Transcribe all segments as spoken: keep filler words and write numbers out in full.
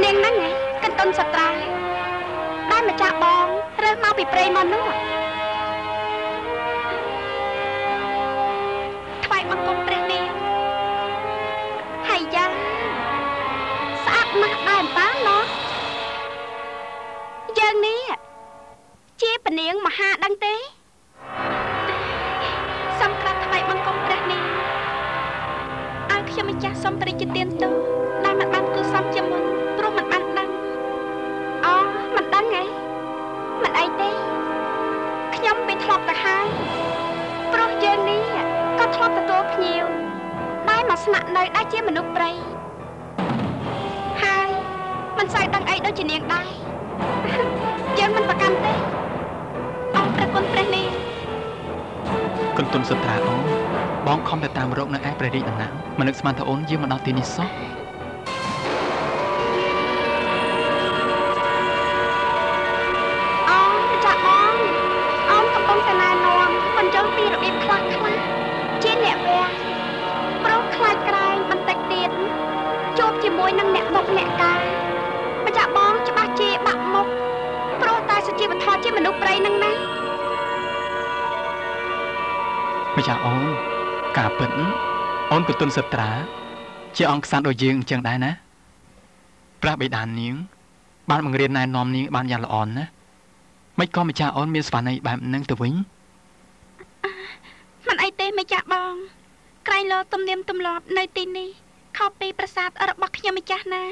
នាងហ្នឹងឯងកន្ទុនសត្រាដែលម្ចាស់បងរើសមកពីព្រៃមកនោះថ្វាយបង្គំព្រះនាងហើយយ៉ាងស្អាតណាស់ដែរតាណោះយើងនេះជាពនាងមហាដឹងទេសំក្រាបថ្វាយបង្គំព្រះនាងឲ្យខ្ញុំម្ចាស់សូមព្រះរាជទានទោសដែលមិនបានគូសំជាមុនព្រោះមិនបានដឹងអូមិនដឹងហីមិនអីទេខ្ញុំវាធ្លាប់ទៅហើយព្រោះយើងនេះក៏ធ្លាប់ទទួលភ្ញៀវដែលមកស្នាក់នៅដែលជាមនុស្សព្រៃហើយមិនសូវដឹងអីដូចជានាងដែរយើងមិនប្រកាន់ទេអរព្រះគុណព្រះនាងកន្ទុនសត្រាអូនបងខំតែតាមរកនៅឯព្រះរាជដំណាងមិននឹកស្មានថាអូនយាងមកដល់ទីនេះសោះអូម្ចាស់បងអូនកំពុងតែណែនាំបញ្ចូលពីរបៀបខ្លះខ្លះជាអ្នកវាព្រោះខ្លាចក្រែងបន្តិចទៀតជួបជាមួយនឹងអ្នកមុខអ្នកការម្ចាស់បងច្បាស់ជាបាក់មុខព្រោះតែសុជីវធម៌ជាមនុស្សព្រៃនឹងណាម្ចាស់អូនការពិតអូនកន្ទុនសត្រាជាអង្គក្សត្រដូចយើងអញ្ចឹងដែរណាព្រះបិតានាងបានបង្រៀនណែនាំនាងបានយ៉ាងល្អណាស់មិនក៏ម្ចាស់អូនមានស្វាន័យបែបហ្នឹងទៅវិញមិនអីទេម្ចាស់បងក្រែងលោទំនៀមទម្លាប់នៅទីនេះខុសពីប្រាសាទរបស់ខ្ញុំម្ចាស់ណា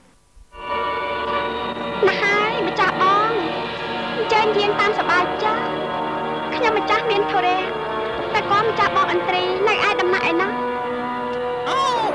ណាហើយម្ចាស់បងអញ្ជើញយាងតាមសប្បាយចាស់ខ្ញុំម្ចាស់មានធរៈតែក៏ម្ចាស់បងអន្ត្រីនៅឯដំណាក់ឯណាអូ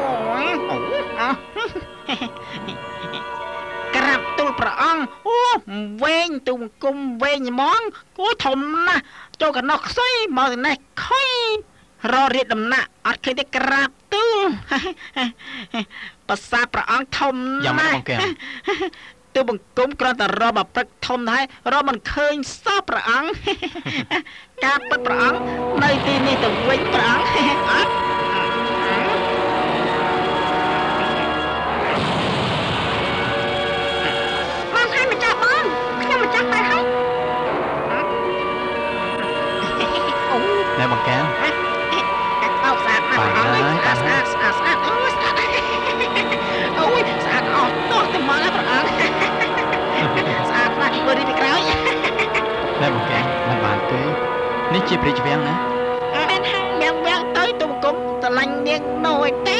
ក្រាបទូលព្រះអង្គអូវែងទូលគុំវែងហ្មងគួរធំណាស់ចូលកណោះខ្សុយមកទៅនេះខុយររៀបដំណាក់អត់ឃើញទេក្រាបទូលប្រាសាទព្រះអង្គធំណាស់ទូបង្គំគ្រាន់តែរកមកព្រឹកធំដែររកមិនឃើញសោះព្រះអង្គការពិតព្រះអង្គនៅទីនេះទៅវិញព្រះអង្គអត់បងហើយម្ចាស់បងខ្ញុំម្ចាស់ទៅហើយអូណែបងកែមអោស្អាតណាស់ព្រះអង្គស្អាតស្អាតស្អាតអូស្អាតអូយស្អាតអស់តោះតែមកព្រះអង្គស្អាតណាស់មើលនេះពីក្រោយតែបងកែមិនបានទេនេះជាព្រះរាជវាំងណាមែនហើយវាំងវាំងទៅទុំគុំស្រឡាញ់នាងនោះឯទេ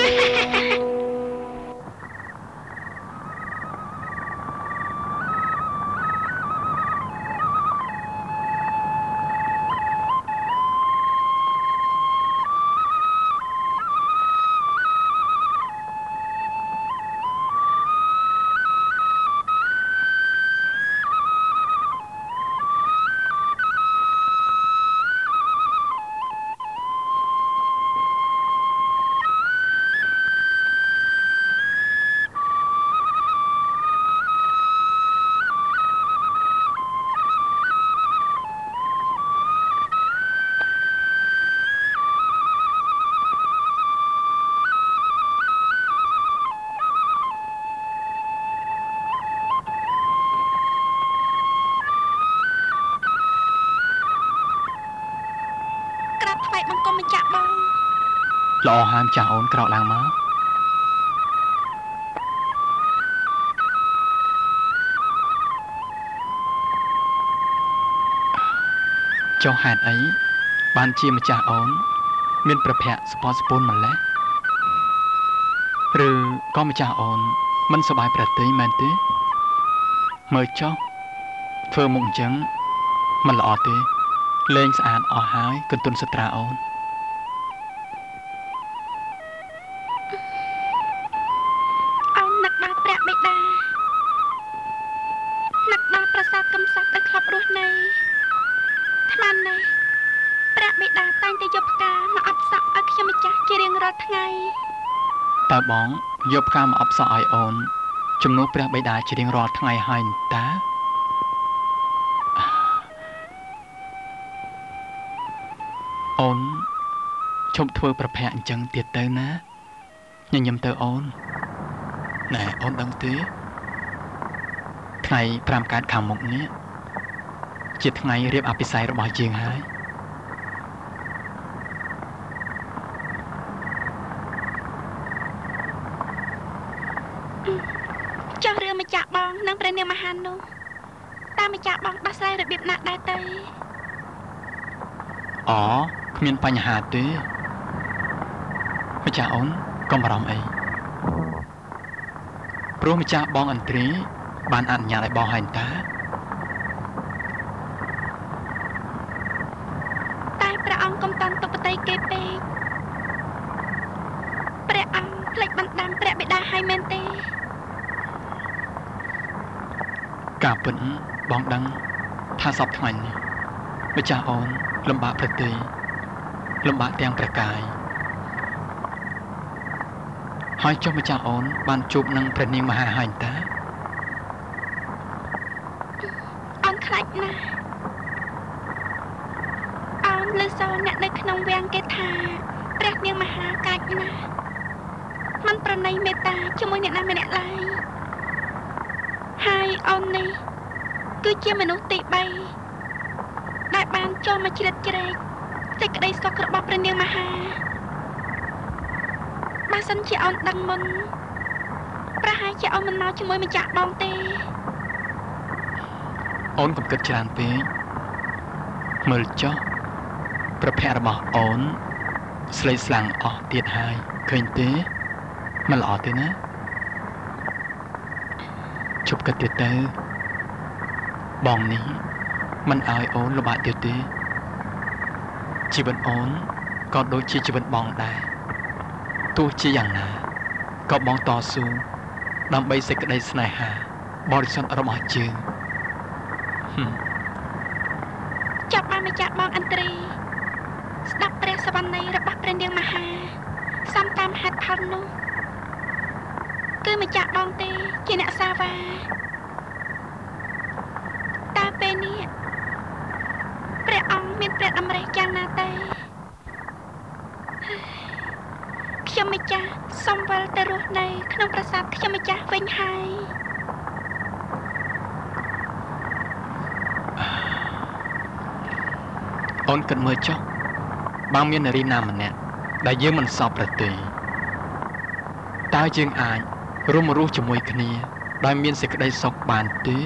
ល្អហាមចាស់អូនក្រោកឡើងមកចុះហេតុអីបានជាម្ចាស់អូនមានប្រភពស្ពតស្ពូនម្លេះឬក៏ម្ចាស់អូនមិនសប្បាយប្រតិមែនទេមើលចុះធ្វើមុខអញ្ចឹងមិនល្អទេលេងស្អាតអស់ហើយកន្ទុនសត្រាអូនតើបងយកផ្កាមកអបសក់ឲ្យអូនជំនួសព្រះបិតាជារៀងរាល់ថ្ងៃហើយតើអូនឈប់ធ្វើប្រភពអញ្ចឹងទៀតទៅណាញញឹមទៅអូនណែអូនដឹងទេថ្ងៃប្រាំកើតខាងមុខនេះជាថ្ងៃរៀបអភិសេករបស់យើងហើយចុះរឿងម្ចាស់បងនិងព្រះនាងមហានោះតើម្ចាស់បងដោះស្រាយរបៀបណាដែរទៅអូគ្មានបញ្ហាទេម្ចាស់អូនកុំបារម្ភអីព្រោះម្ចាស់បងអន្ត្រីបានអនុញ្ញាតឲ្យបងហើយតាតែព្រះអង្គកុំតាន់ទុកបតីគេពេកព្រះអង្គភ្លេចបណ្ដាំព្រះបិតាហើយមែនទេការពិតបងដឹងថាសពថ្ងៃនេះម្ចាស់អូនលំបាកប្រតិលំបាកទាំងប្រកាយហើយចុះម្ចាស់អូនបានជួបនឹងព្រះនាងមហាហើយតាអូនខ្លាចណាស់អូនលើសោអ្នកនៅក្នុងវាំងគេថាព្រះនាងមហាកាចណាស់មិនប្រណីមេត្តាជាមួយអ្នកណាម្នាក់ឡើយហើយអូននេះគឺជាមនុស្សទីបីដែលបានចូលមកជ្រៀតជ្រែកសេចក្តីសុខរបស់ព្រះនាងមហាបើសិនជាអូនដឹងមុនប្រហែលជាអូនមិនមកជាមួយម្ចាស់បងទេអូនកុំគិតច្រើនពេកមើលចុះប្រភពរបស់អូនស្លេកស្លាំងអស់ទៀតហើយឃើញទេមិនល្អទេណាជប់គិតទៀតទៅបងនេះមិនឲ្យអូនលំបាកទៀតទេជីវិតអូនក៏ដូចជាជីវិតបងដែរទោះជាយ៉ាងណាក៏បងតស៊ូដើម្បីសេចក្តីស្នេហាបរិសុទ្ធរបស់យើងចាប់បានម្ចាស់បងអន្ត្រីស្ដាប់ព្រះសវន័យរបស់ព្រះនាងមហាសំតាមហេតុផលនោះគឺម្ចាស់បងទេជាអ្នកសាវ៉ាតើពេលនេះព្រះអង្គមានព្រះតម្រិះយ៉ាងណាទៅខ្ញុំម្ចាស់សូមវិលទៅរស់នៅក្នុងប្រាសាទខ្ញុំម្ចាស់វិញហើយអូនគិតមើលចុះបើមាននារីណាម្នាក់ដែលយើងមិនសពប្រតិតើយើងអាចរួមរស់ជាមួយគ្នាដោយមានសេចក្តីសុខបានទេ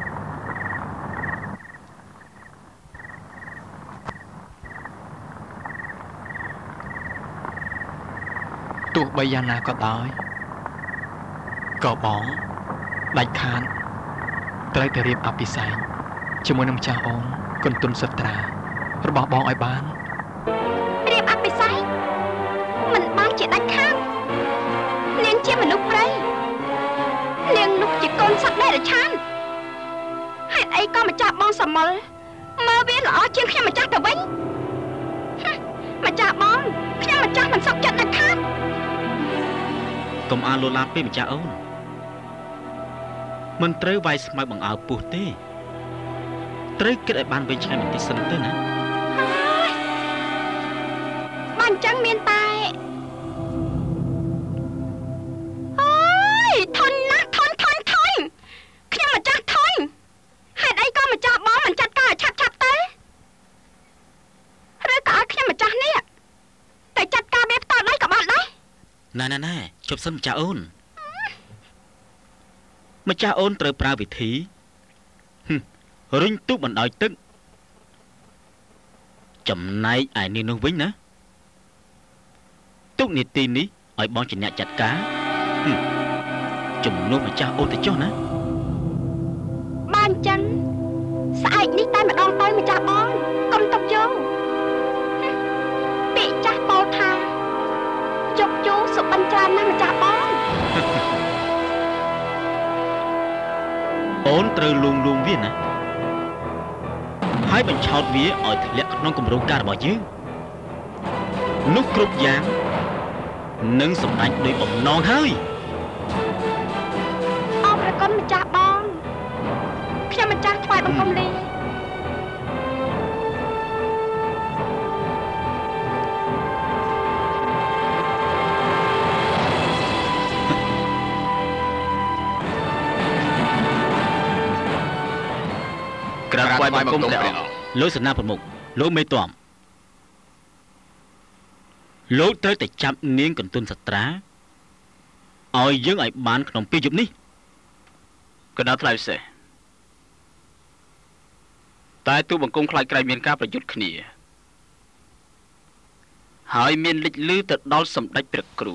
ទោះបីយ៉ាងណាក៏ដោយក៏បងដាច់ខាតត្រូវតែរៀបអភិសេកជាមួយនឹងម្ចាស់អូនកន្ទុនសត្រារបស់បងឲ្យបានរៀបអភិសេកមិនបានជាដាច់ខាតនាងជាមនុស្សព្រៃនាងនោះជាកូនសត្វដែលរឆានហេតុអីក៏ម្ចាស់បងសមលមើលវាល្អជាងខ្ញុំម្ចាស់ទៅវិញម្ចាស់បងខ្ញុំម្ចាស់មិនសុខចិត្តដាច់ខាតកុំអាលលឡាពេកម្ចាស់អូនមិនត្រូវវាយស្មៅបង្អើពោះទេត្រូវគិតឲ្យបានវិញឆ្ងាយបន្តិចសិនទៅណាបានអញ្ចឹងមានតែអូយធន់ណាស់ធន់ធន់ធន់ខ្ញុំម្ចាស់ធន់ហេតុអីក៏ម្ចាស់បងមិនចាត់ការឲ្យឆាប់ឆាប់ទៅឬក៏ឲ្យខ្ញុំម្ចាស់នេះទៅចាត់ការវាផ្ទាល់ដៃក៏បានដែរណែណែណែជប់សិនម្ចាស់អូនម្ចាស់អូនត្រូវប្រើវិធីរុញទូកបណ្ដោយទឹកចំណែកឯនាងនោះវិញណាទុកនីតិនេះឲ្យបងជាអ្នកចាត់ការជំនួសម្ចាស់អូនទៅចុះណាបានអញ្ចឹងស្អែកនេះតែម្ដងទៅម្ចាស់បងកុំទុកយកពាក្យចាស់ពោលថាជប់ជូសុបិនច្រើនណាស់ម្ចាស់បងអូនត្រូវលួងលួងវាណាហើយបញ្ឆោតវាឲ្យធ្លាក់ក្នុងគម្រោងការរបស់យើងនោះគ្រប់យ៉ាងនឹងសម្រេចដោយបំណងហើយអរគុណម្ចាស់បងខ្ញុំម្ចាស់ថ្វាយបង្គំលាក្រាបថ្វាយបង្គំព្រះអង្គលោកសេនាប្រមុខលោកមេតមលោកត្រូវតែចាប់នាងកន្ទុនសត្រាឲ្យយើងឲ្យបានក្នុងពេលយប់នេះកណ្ដាលថ្លៃពិសេសតែទូបង្គំខ្លាចក្រែងមានការប្រយុទ្ធគ្នាហើយមានលេចលឺទៅដល់សម្ដេចព្រះគ្រូ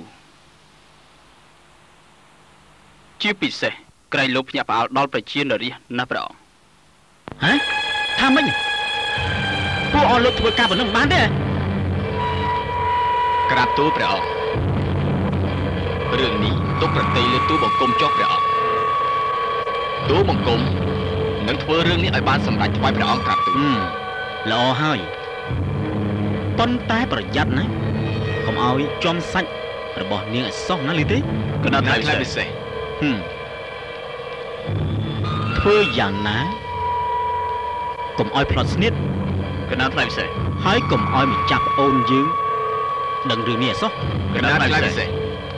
ជាពិសេសក្រែងលោកភ្ញាក់ផ្អើលដល់ប្រជានរាជណាព្រះអង្គហ៎ថាម៉េចពួកអស់លោកធ្វើការប៉ុណ្ណឹងបានទេក្រាបទូលព្រះអង្គរឿងនេះទុកប្រតិលើទូបង្គំចុះព្រះអង្គទូបង្គំនឹងធ្វើរឿងនេះឲ្យបានសម្រេចថ្វាយព្រះអង្គក្រាបទូលល្អហើយប៉ុន្តែប្រយ័ត្នណាកុំឲ្យចំសាច់របស់នាងឲ្យសោះណាឮទេកណ្ដាលថ្លៃពិសេសហឹមធ្វើយ៉ាងណាកុំឲ្យផ្លត់ស្នៀតកណ្ដាលថ្លៃពិសេសហើយកុំឲ្យម្ចាស់ប្អូនយើងដឹងរឿងនេះឲ្យសោះកណ្ដាលថ្លៃពិសេស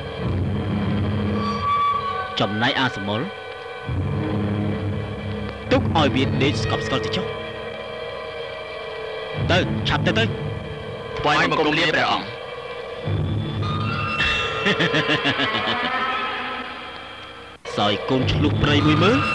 ចំណែកអាសមុលទុកឲ្យវាដេកស្កប់ស្កល់ទៅចុះទៅឆាប់ទៅទៅថ្វាយបង្គំលាព្រះអង្គសោយកូនឆ្លុះព្រៃមួយមើល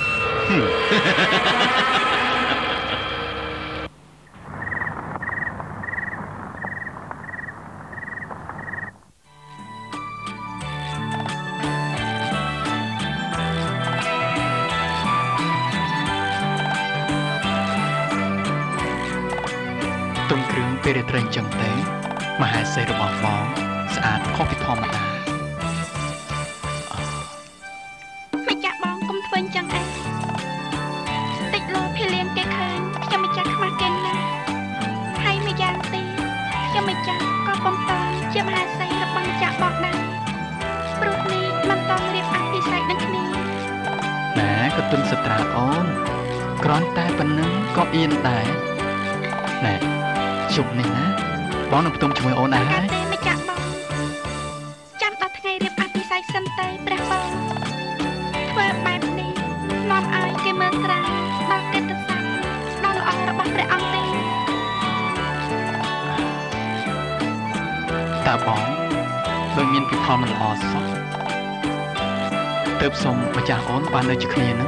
ទុំគ្រឿងពេលរាត្រីអញ្ចឹងទេមហាសេរបស់បងស្អាតខុសពីធម្មតាម្ចាស់បងកុំធ្វើអញ្ចឹងឯងតិចលោភលៀងគេឃើញខ្ញុំម្ចាស់ខ្មាស់គេណាស់ហើយម្យ៉ាងទៀតខ្ញុំម្ចាស់ក៏បំតងជាមហាសេរបស់ម្ចាស់បងដែរព្រោះនេះមិនតង់រៀបអភិសេកនឹងគ្នាណែកតុនសត្រាអូនគ្រាន់តែប៉ុណ្្នឹងក៏អៀនដែរណែជប់នេះណាបងនឹងផ្ទុំជាមួយអូនដែរហើយទេម្ចាស់បងចាំដល់ថ្ងៃរៀបអភិសេកសិនទេព្រះបងធ្វើបែបនេះនាំឲ្យគេមើលស្រាលដល់កិត្តិយសដល់ល្អរបស់ព្រះអង្គទេតើបងដូចមានពីផលមិនល្អសោះទើបសុំម្ចាស់អូនបាននៅជាគ្នានឹង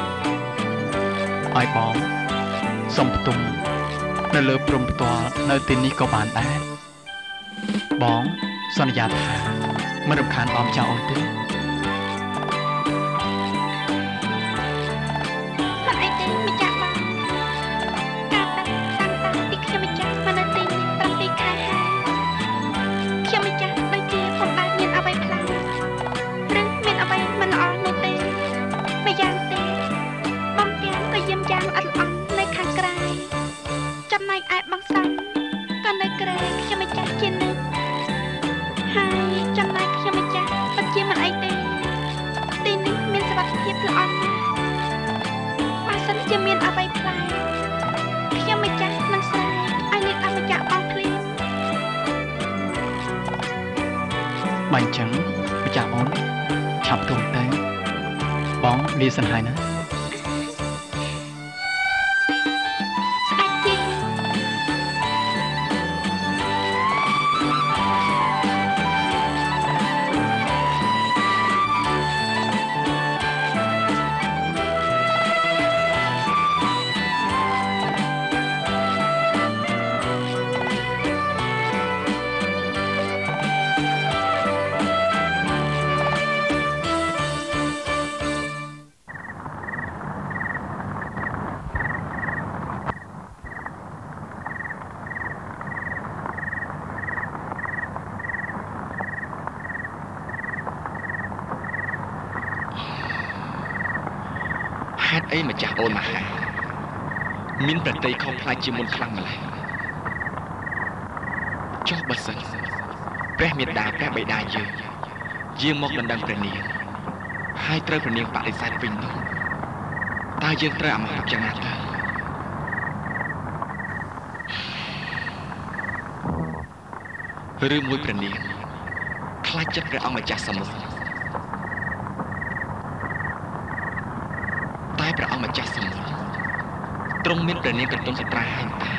ឲ្យបងសុំផ្ទុំនៅលើព្រំផ្ទាល់នៅទីនេះក៏បានដែរបងសន្យាថាមិនរំខានអមចៅអូនទេមិនអីទេម្ចាស់បងកាលតាំងតាំងពីខ្ញុំម្ចាស់មកនៅទីនេះតាំងពីខែហើយខ្ញុំម្ចាស់ដូចជាពុំបានមានអ្វីខ្លាំងឬមានអ្វីមិនល្អនោះទេម្យ៉ាងទៀតបងទាំងក៏យាមយ៉ាងល្អិតល្អន់នៅខាងក្រៅចំណែកឯបងសំក៏នៅក្រែខ្ញុំម្ចាស់ជានិច្ចហើយចំណែកខ្ញុំម្ចាស់ពិតជាមិនអីទេទីនេះមានសុវត្ថិភាពល្អណាស់បើសិនជាមានអ្វីផ្លែខ្ញុំម្ចាស់នឹងស្រែកឲ្យលាតម្ចាស់បងភ្លាមបើអញ្ចឹងម្ចាស់អូនឆាប់ទុំទៅបងលាសិនហើយណាហេតុអីម្ចាស់អូនមហាមានប្រតិខុសផ្លាច់ជាមុនខ្លាំងម្ល៉េះចុះបើសិនព្រះមេដាព្រះបិតាយើងយាងមកដណ្ដឹងព្រះនាងហើយត្រូវព្រះនាងបដិសេធវិញនោះតើយើងត្រូវអាម៉ាស់យ៉ាងណាទៅឬមួយព្រះនាងខ្លាចចិត្តព្រះអង្គម្ចាស់សមុទ្រតែព្រះអង្គម្ចាស់សមុទ្រទ្រង់មានព្រះនាងកន្ទុនសត្រាហើយតា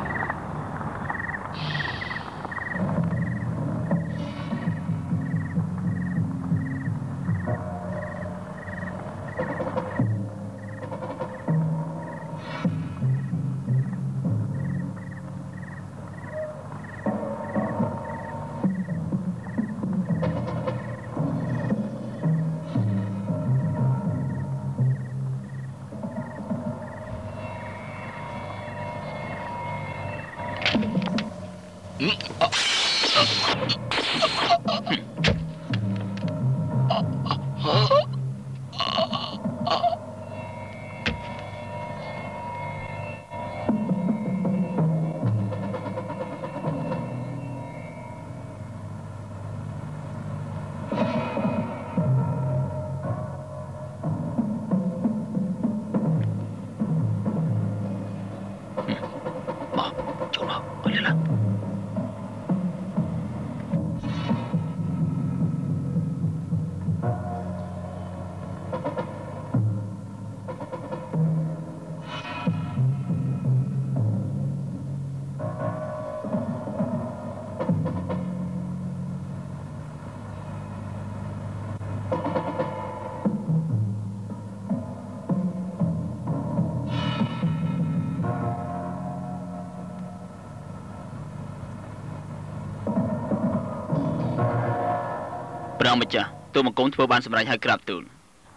ព្រះអង្គម្ចាស់ទូលបង្គំធ្វើបានសម្រេចហើយក្រាបទូល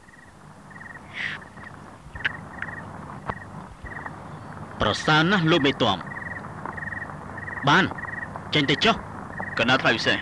ប្រសើរណាស់លោកមេតមបានចេញទៅចុះកណ្ដាលថ្លៃពិសេស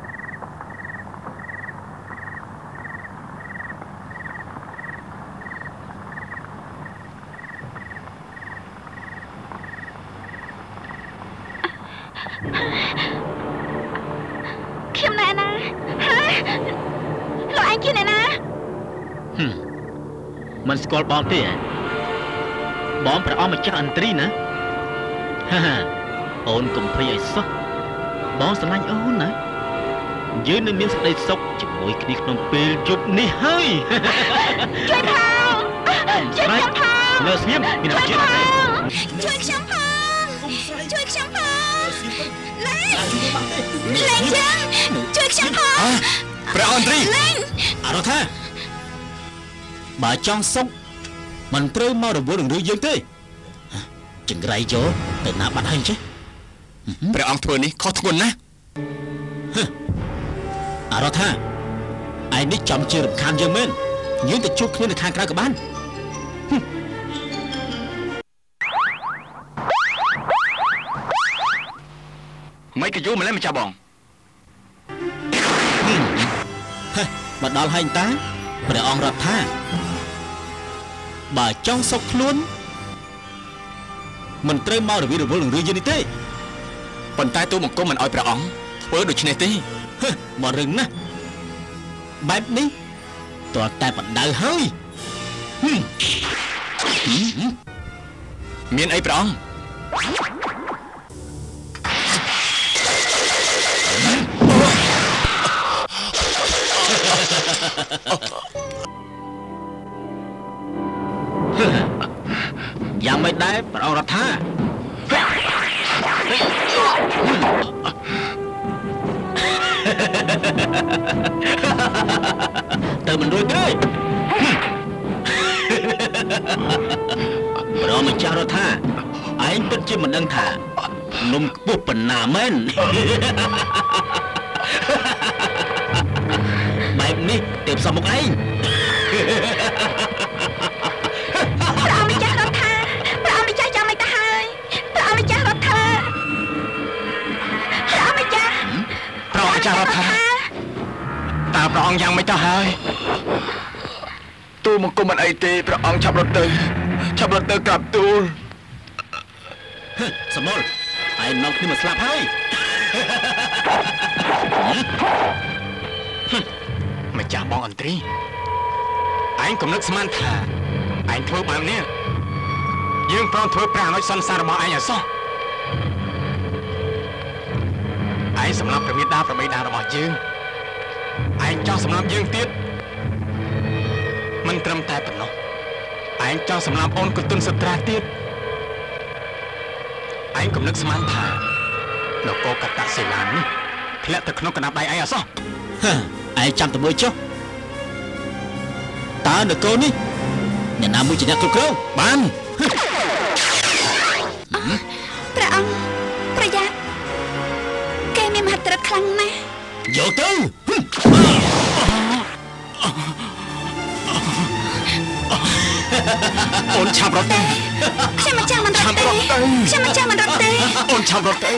ខ្ញុំណែណាហ៎លោកឯងជាអ្នកណាហឹមមិនស្គាល់បងទេបងព្រះអង្គម្ចាស់ឥន្ទ្រីណាហាហាអូនកុំភ្លេចឲ្យសោះបងស្រឡាញ់អូនណាយើងនឹងមានសេចក្តីសុខជាមួយគ្នាក្នុងពេលយប់នេះហើយជួយផងជួយខ្ញុំផងនៅស្ងៀមមានតែជួយជួយខ្ញុំផងជួយខ្ញុំផងលេងលេងចឹងជួយខ្ញុំផងព្រះអន្ត្រីលេងអរថាបើចង់សុខមិនត្រូវមករវល់នឹងរឿងយើងទេចង្រៃយកទៅណាបាត់ហើយចេះព្រះអង្គធ្វើនេះខុសធ្ងន់ណាស់អរថាឯនេះចំជារំខានយើងមែនយើងទៅជួបគ្នានៅខាងក្រៅក៏បានមិនក៏យូរម្លេះម្ចាស់បងបើដល់ហើយតាព្រះអង្គរាប់ថាបើចង់សុខខ្លួនមិនត្រូវមករវីរវល់នឹងរឿងយីនេះទេប៉ុន្តែទូបង្គំមិនអោយព្រះអង្គធ្វើដូច្នេះទេមករឿងណាស់បែបនេះតើតែបដៅហើយមានអីព្រះអង្គយ៉ាងមិនដែរព្រះអង្គរដ្ឋាទៅមិនរួចទេព្រះអង្គម្ចាស់រដ្ឋាឯងពិតជាមិនដឹងថានំខ្ពស់ប៉ុណ្ណាមែនបែបនេះទេពសមមុខឯងព្រះអង្គម្ចាស់រដ្ឋាព្រះអង្គម្ចាស់ចាំមិនទៅហើយព្រះអង្គម្ចាស់រដ្ឋាព្រះអង្គម្ចាស់ព្រះអង្គម្ចាស់រដ្ឋាតើព្រះអង្គយ៉ាងមិនទៅហើយទូលបង្គំមិនអីទេព្រះអង្គឆាប់រត់ទៅឆាប់រត់ទៅក្រាបទូលសមលឯងនាំគ្នាមកស្លាប់ហើយម្ចាស់បងអន្ត្រីឯងគំនិតស្មានថាឯងធ្វើបែបនេះយើងព្រមធ្វើព្រះអនុសន្សាររបស់ឯងឲ្យសោះឯងសម្រាប់ព្រះមេដាប្រមេដារបស់យើងឯងចង់សម្រាប់យើងទៀតមិនត្រឹមតែប៉ុណ្ណោះឯងចង់សម្រាប់អូនកន្ទុនសត្រាទៀតឯងកំណឹកស្មានថានគរកតសិលានេះធ្លាក់ទៅក្នុងកណ្ដាប់ដៃឯងអសោះឯងចាំតែមើលចុះតើនគរនេះអ្នកណាមួយជាអ្នកគ្រប់គ្រងបានព្រះអង្គប្រយ័ត្នគេមានមហិទ្ធិឫទ្ធិខ្លាំងណាស់យកទៅអូនឆាប់រត់ទៅខ្ញុំមិនចាំមិនរត់ទេខ្ញុំមិនចាំមិនរត់ទេអូនឆាប់រត់ទៅ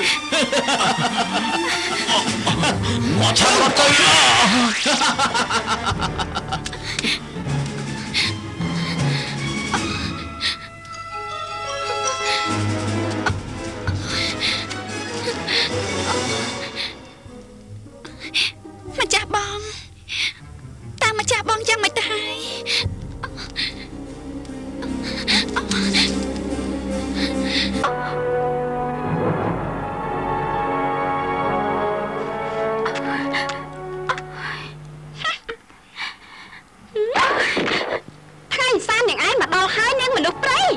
មកឆាប់រត់ទៅម្ចាស់បងតាមម្ចាស់បងយ៉ាងម៉េចទៅហើយថ្ងៃសានយ៉ាងឯងមកដល់ហើយនាងមនុស្សព្រៃ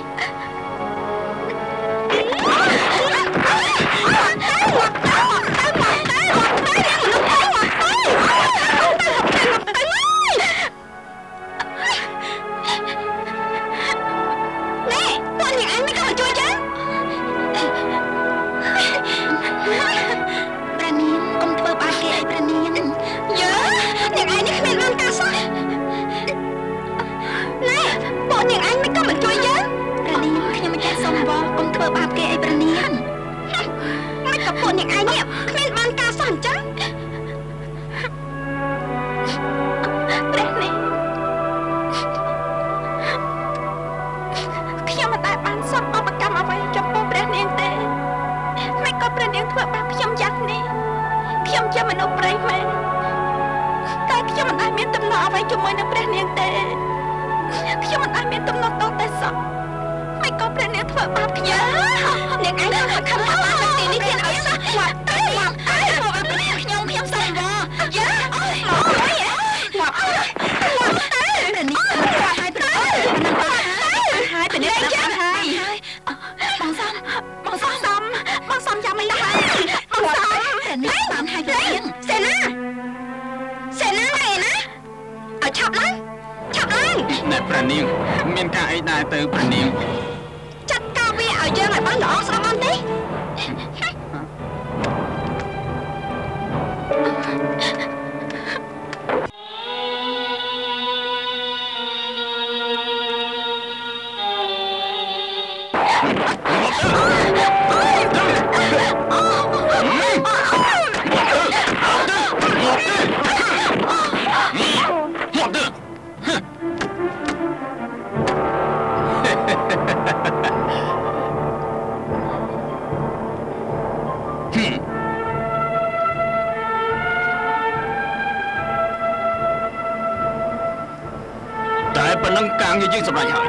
យើងសម្រេចហើយ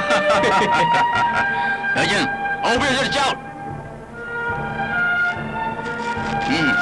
ហើយយើងអូវាទៅចោលហឹម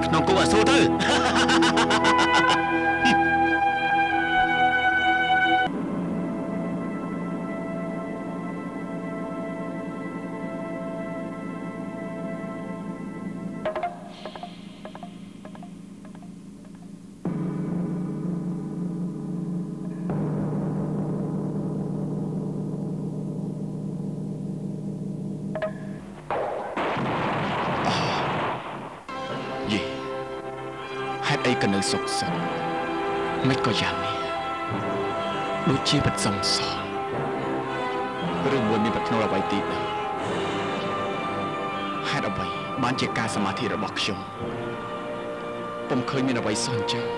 ក្នុងគុកអាសូរទៅក៏នៅសុខសុខមិនក៏យ៉ាងនេះដូចជាបិទសំសងឬមួយមានប្រផ្នូលអ្វីទីដែរហេតុអ្វីបានជាការសមាធិរបស់ខ្ញុំពុំឃើញមានអ្វីសោះអញ្ចឹង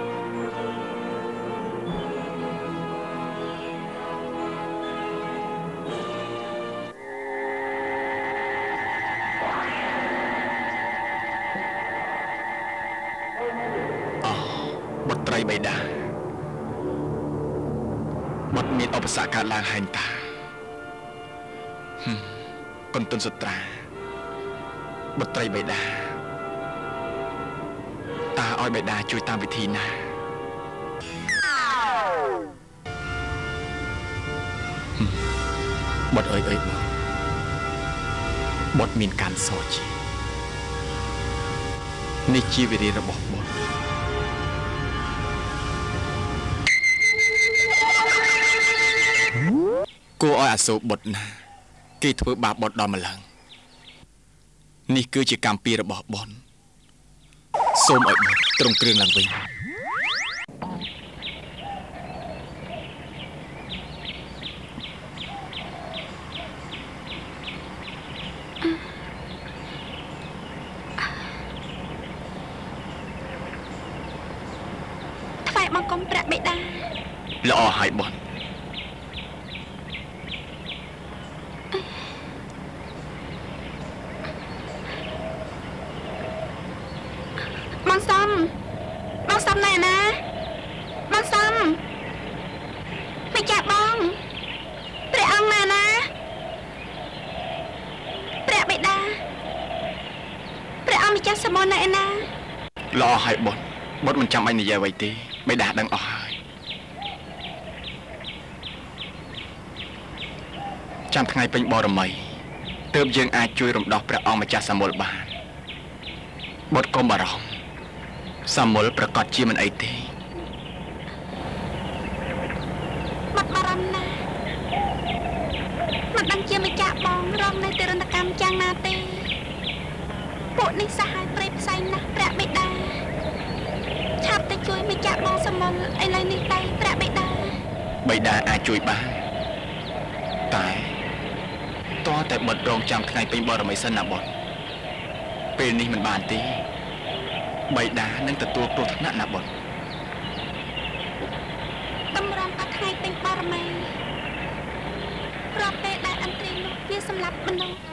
បៃតាបត់មានឧបសគ្គកើតឡើងហែងតាកុនទុនសត្រាបុត្រីបៃតាតាឲ្យបៃតាជួយតាមវិធីណាបត់អើយអើយបងបត់មានការសោជានេះជាវិរិយរបស់បត់គួរឲ្យអាសូរបុត្រណាគេធ្វើបាបបុត្រដល់ម្លឹងនេះគឺជាកម្មពីរបស់បុត្រសូមឲ្យបុត្រត្រង់គ្រឿងឡើងវិញថ្វាយបង្គំព្រះបិតាល្អហើយបុត្របងសំបងសំណែណាបងសំម្ចាស់បងព្រះអង្គណាណាព្រះបិតាព្រះអង្គម្ចាស់សមណែណាល្អហើយបុត្របុត្រមិនចាំបាច់និយាយអ្វីទេបិតាដឹងអស់ហើយចាំថ្ងៃពេញបរមីទើបយើងអាចជួយរំដោះព្រះអង្គម្ចាស់សមុលបានបុត្រកុំបារម្ភសមុលប្រកាសជាមិនអីទេបាត់បារម្ភណាស់មិនដឹងជាម្ចាស់បងរងនៅទរណកម្មយ៉ាងណាទេពួកនេះសាហាវព្រៃផ្សៃណាស់ព្រះបិតាឆាប់ទៅជួយម្ចាស់បងសមុលឥឡូវនេះទៅព្រះបិតាបិតាអាចជួយបានតែតើតែបិទរងចាំថ្ងៃពេញបរមីសិនណាបុត្រពេលនេះមិនបានទេបៃតានឹងទទួលគ្រោះថ្នាក់ណាបុត្រតម្រាំតែថ្ងៃពេញបរមីរាប់ពេលដែលអន្ត្រីនោះវាសម្លាប់មនុស្ស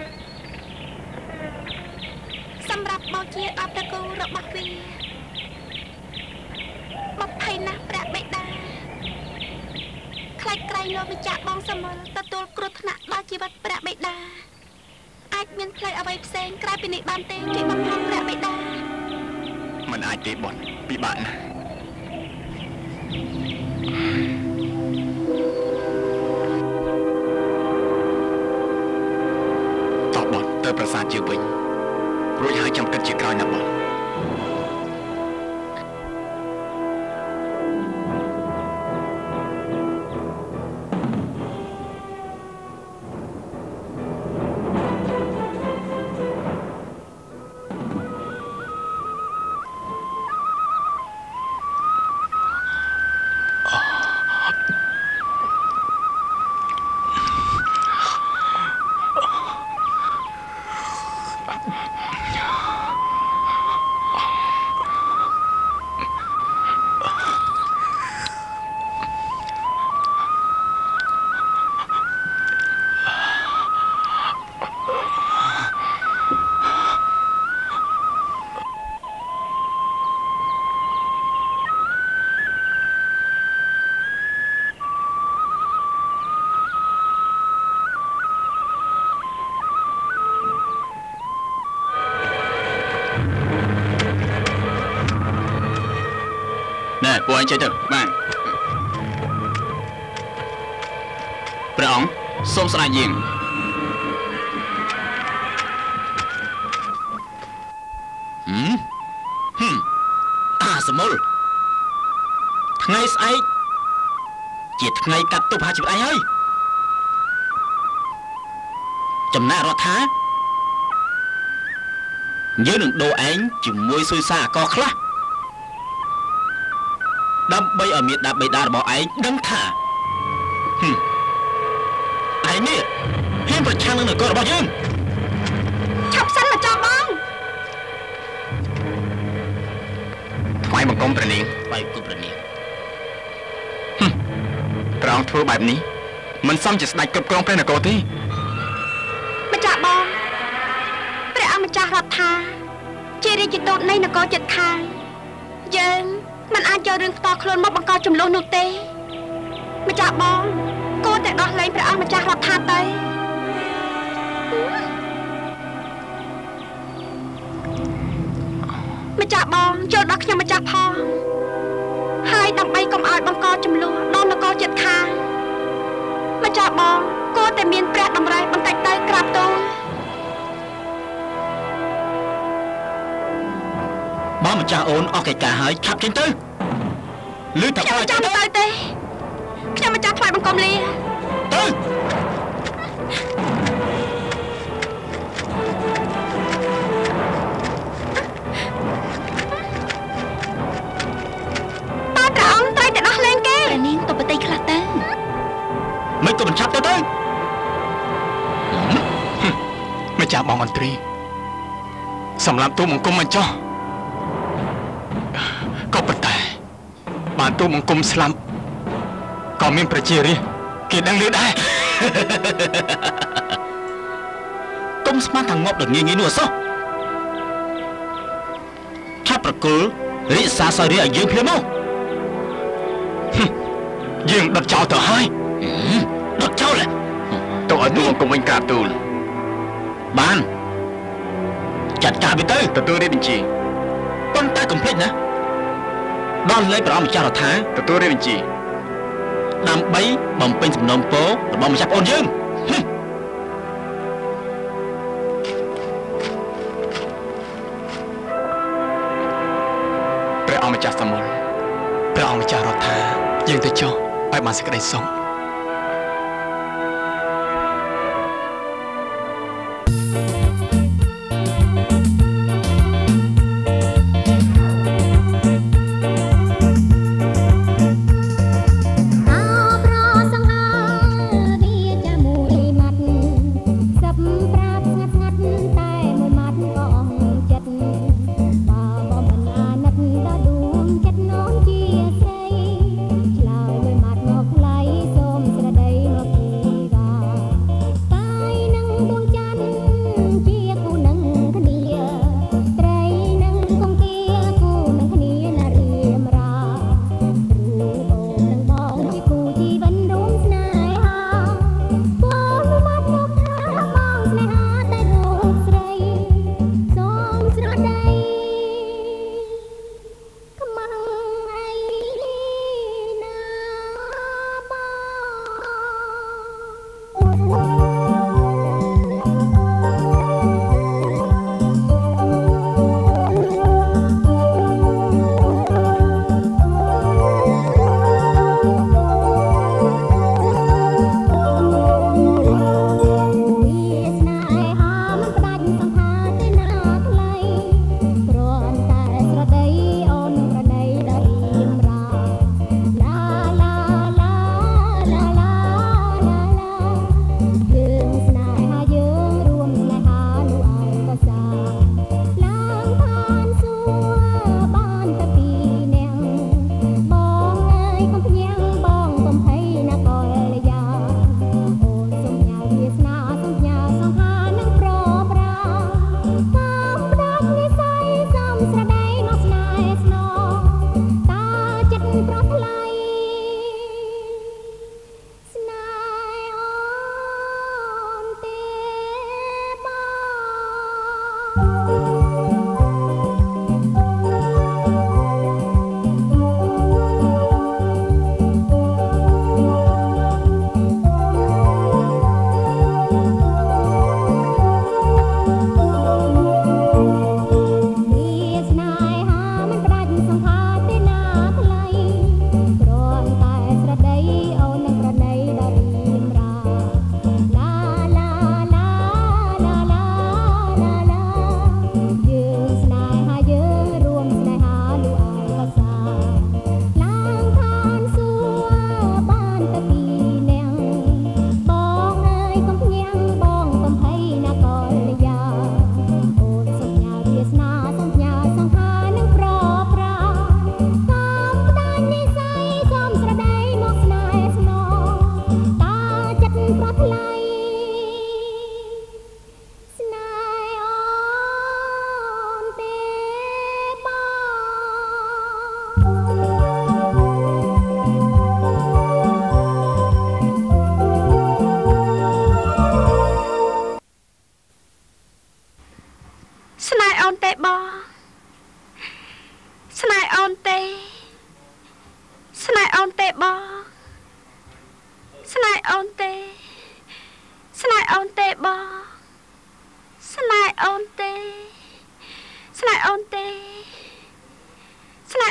សម្រាប់បោជាអបតកូររបស់វាបភ័យណាស់ព្រះបិតាខ្លាចក្រែងលោកម្ចាស់បងសមុលទទួលគ្រោះថ្នាក់ដល់ជីវិតព្រះបិតាអាចមានផ្លូវអ្វីផ្សេងក្រៅពីនេះបានទេជួយបំផាន់ព្រះបិតាមិនអាចទេបុត្រពិបាកណាស់តបបុត្រទៅប្រាសាទជាវិញរួចហើយចាំគិតជាក្រោយណាបុត្រណែពួកឯងចេះទៅបាទព្រះអង្គសូមស្ដេចយាងហឹមហឹមអាសមុលថ្ងៃស្អែកជាថ្ងៃកាត់ទោសប្រហារជីវិតឯងហើយចំណែករដ្ឋាយើងនឹងដូរឯងជាមួយសុយសាអកខ្លះដើម្បីឲ្យមានដាបបេដារបស់ឯងដឹងថាហឹមឯងនេះហ៊ានប្រឆាំងនឹងនគររបស់យើងឆាប់សិនមកចោលបងថ្វាយបង្គំព្រះនាងថ្វាយបង្គំព្រះនាងហឹមព្រះអង្គធ្វើបែបនេះមិនសមជាស្ដេចគ្រប់គ្រងព្រះនគរទេម្ចាស់បងព្រះអង្គម្ចាស់រដ្ឋាជារាជទូតនៃនគរជិតខាងយើងមិនអាចយករឿងផ្ទាល់ខ្លួនមកបង្កចំនួននោះទេម្ចាស់បងគួរតែដោះលែងព្រះអង្គម្ចាស់រដ្ឋាទៅម្ចាស់បងចូលដល់ខ្ញុំម្ចាស់ផងហើយដើម្បីកុំឲ្យបង្កចំនួនដល់នគរជិតខាងម្ចាស់បងគួរតែមានព្រះតម្រៃបន្តិចទៅក្រាបទូលបើម្ចាស់អូនអស់កិច្ចការហើយឆាប់ចេញទៅឮថាបើចាំទៅទេខ្ញុំម្ចាស់ថ្វាយបង្គំលាទៅបើព្រះអង្គត្រូវតែដោះលែងគេព្រះនាងទៅប្រទេសខ្លះទៅមិនក៏មិនឆាប់ទៅទៅម្ចាស់បងអន្ត្រីសម្រាប់ទូបង្គំមិនចោះក៏ប៉ុន្តែបានទូបង្គំស្លាប់ក៏មានប្រជារាស្ត្រគេដឹងឮដែរកុំស្មានថាងាប់ដល់ងាយងាយនោះអសោះឆាប់ប្រគល់រិសាសោយរាឲ្យយើងភ្លាមមកយើងដុតចោលទៅហើយដុតចោលទៅឲ្យទូបង្គំវិញក្រាបទូលបានចាត់ការវាទៅទទួលរាជបញ្ជាប៉ុន្តែកុំភ្លេចណាដល់លេខព្រះអង្គម្ចាស់រដ្ឋាទទួលរាជបញ្ជាដើម្បីបំពេញសំណូមពររបស់ម្ចាស់ប្អូនយើងព្រះអង្គម្ចាស់សមុលព្រះអង្គម្ចាស់រដ្ឋាយើងទៅចុះឲ្យបានសេចក្តីសុខឆ្លើយមួយម៉ាត់មកថ្លៃ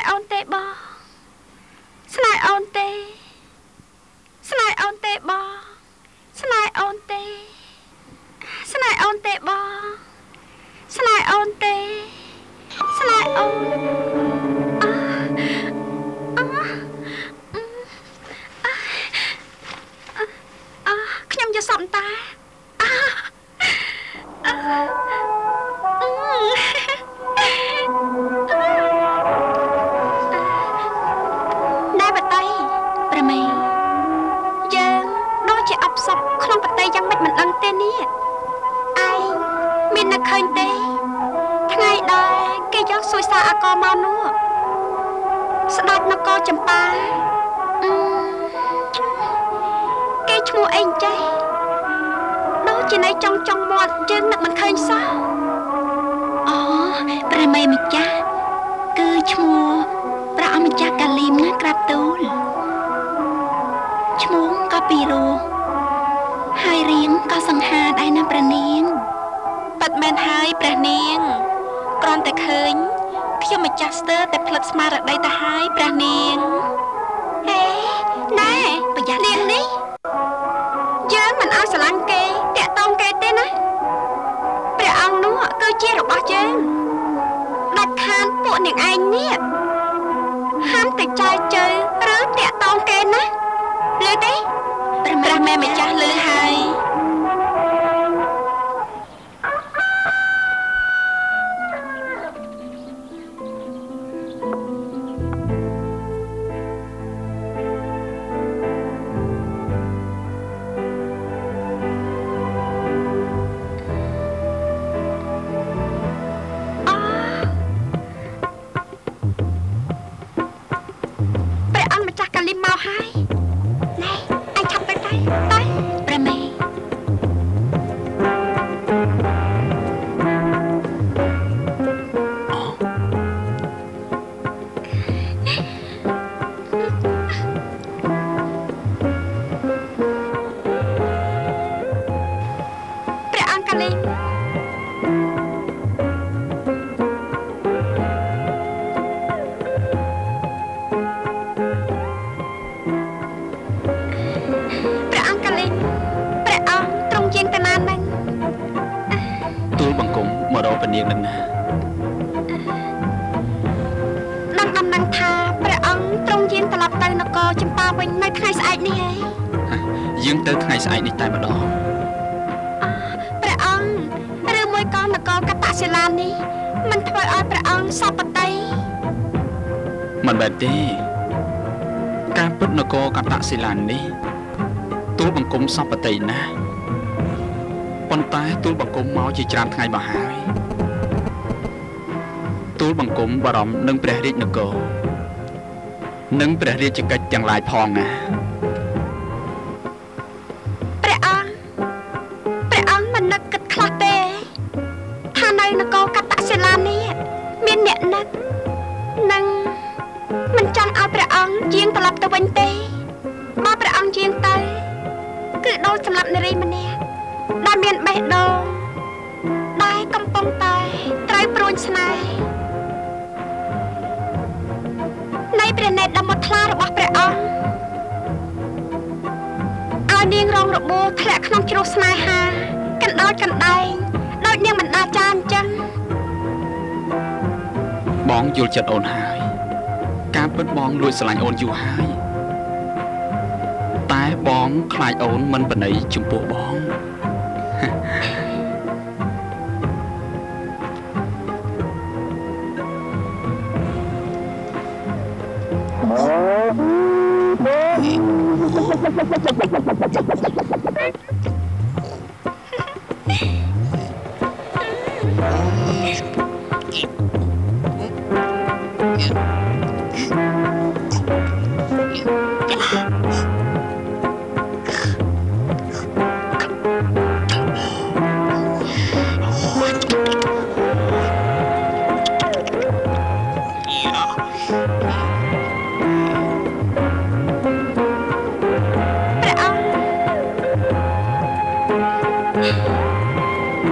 យអូនទេបងស្នេហ៍អូនទេស្នេហ៍អូនទេបងស្នេហ៍អូនទេស្នេហ៍អូនទេបងស្នេហ៍អូនទេស្នេហ៍អូនខ្ញុំយកសពតាណែបតីប្រមេយើងដូចជាអបសពក្នុងបតីយ៉ាងម៉េចមិនដឹងទេនេះឯងមាននឹកឃើញទេថ្ងៃដែលគេយកសួយសារអាកមកនោះស្ដេចនគរចម្ប៉ាគេឈ្មោះអីចេះដូចជានៅចង់ចង់មាត់យើងនឹកមិនឃើញសោះអូព្រះមេម្ចាស់គឺឈ្មោះព្រះអម្ចាស់កាលីមណាក្រាបទូលឈ្មោះក៏ពីរោះហើយរៀងក៏សង្ហាដែរណាព្រះនាងប៉ិតមែនហើយព្រះនាងគ្រាន់តែឃើញខ្ញុំម្ចាស់ស្ទើរតែផ្លិតស្មារតីទៅហើយព្រះនាងហេណែប្រយ័ត្ននាងនេះយើងមិនឲ្យស្រឡាញ់គេតាក់ទងគេទេណាព្រះអង្គនោះគឺជារបស់យើងដាច់ខាតពួកនាងឯងនេះហាមតែចាយជើឬតាក់ទងគេណាឮទេព្រះមេម្ចាស់ឮហើយមកហើយណែអញឆាប់ទៅទៅទៅព្រះមេព្រះអង្គកាលីនាងនឹងណាដឹងដំណឹងថាព្រះអង្គទ្រង់យាងត្រឡប់ទៅនគរចម្ប៉ាវិញនៅថ្ងៃស្អែកនេះឯងយើងទៅថ្ងៃស្អែកនេះតែម្ដងព្រះអង្គឬមួយក៏នគរកតសិលានេះមិនធ្វើឲ្យព្រះអង្គសពតីមិនបែបទេការពិតនគរកតសិលានេះទូលបង្គំសពតីណាប៉ុន្តែទូលបង្គំមកជាច្រើនថ្ងៃមកហើយទូលបង្គំបារម្ភនឹងព្រះរាជនគរនិងព្រះរាជកិច្ចទាំងឡាយផងណាព្រះអង្គព្រះអង្គមិននឹកគិតខ្លះទេថានៅនគរកតសិលានេះមានអ្នកនឹកនិងមិនចង់ឲ្យព្រះអង្គយាងត្រឡប់ទៅវិញទេបើព្រះអង្គយាងទៅគឺដូចសម្រាប់នារីម្នាក់ដែលមានបេះដូងដែលកំពុងតែត្រូវព្រួញស្នេហ៍នៃព្រះនេត្រដ៏មុតថ្លារបស់ព្រះអង្គឲ្យនាងរងរបួសធ្លាក់ក្នុងជ្រោះស្នេហាកណ្ដោចកណ្ដែងដូចនាងបណ្ដាចាអញ្ចឹងបងយល់ចិត្តអូនហើយការពិតបងលួចស្រឡាញ់អូនយូរហើយតែបងខ្លាចអូនមិនប្រណីចំពោះបង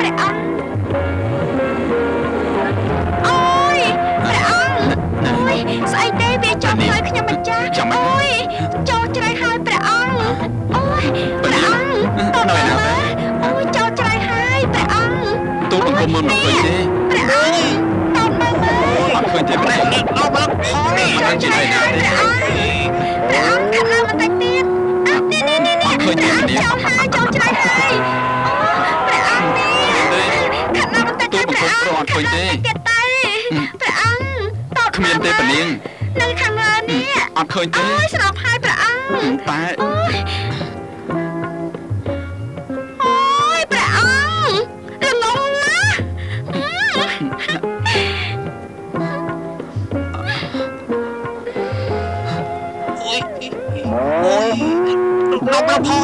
ព្រះអង្គស្អីទេវាចូលផ្លូវខ្ញុំម្ចាស់អូយចូលច្រៃហើយព្រះអង្គអូយព្រះអង្គតោះណាអូយចូលច្រៃហើយព្រះអង្គទូលបង្គំមើលមិនឃើញទេព្រះអង្គតោះមើលអត់ឃើញទេព្រះអង្គអត់មកអូយមិនជាណាទេព្រះអង្គខាងលើបន្តិចទៀតអត់នេះនេះនេះនេះឃើញទេចូលហើយចូលច្រៃហើយអូព្រះអង្គនេះខាងលើបន្តិចទៀតព្រះអង្គអត់ឃើញទេទៀតតែព្រះអង្គតោះគ្មានទេពនាងនៅខាងលើនេះអត់ឃើញទេអូយស្រាប់ហើយព្រះអង្គតែអូយព្រះអង្គល្ងងណាស់អូយអូយដល់ដល់ផង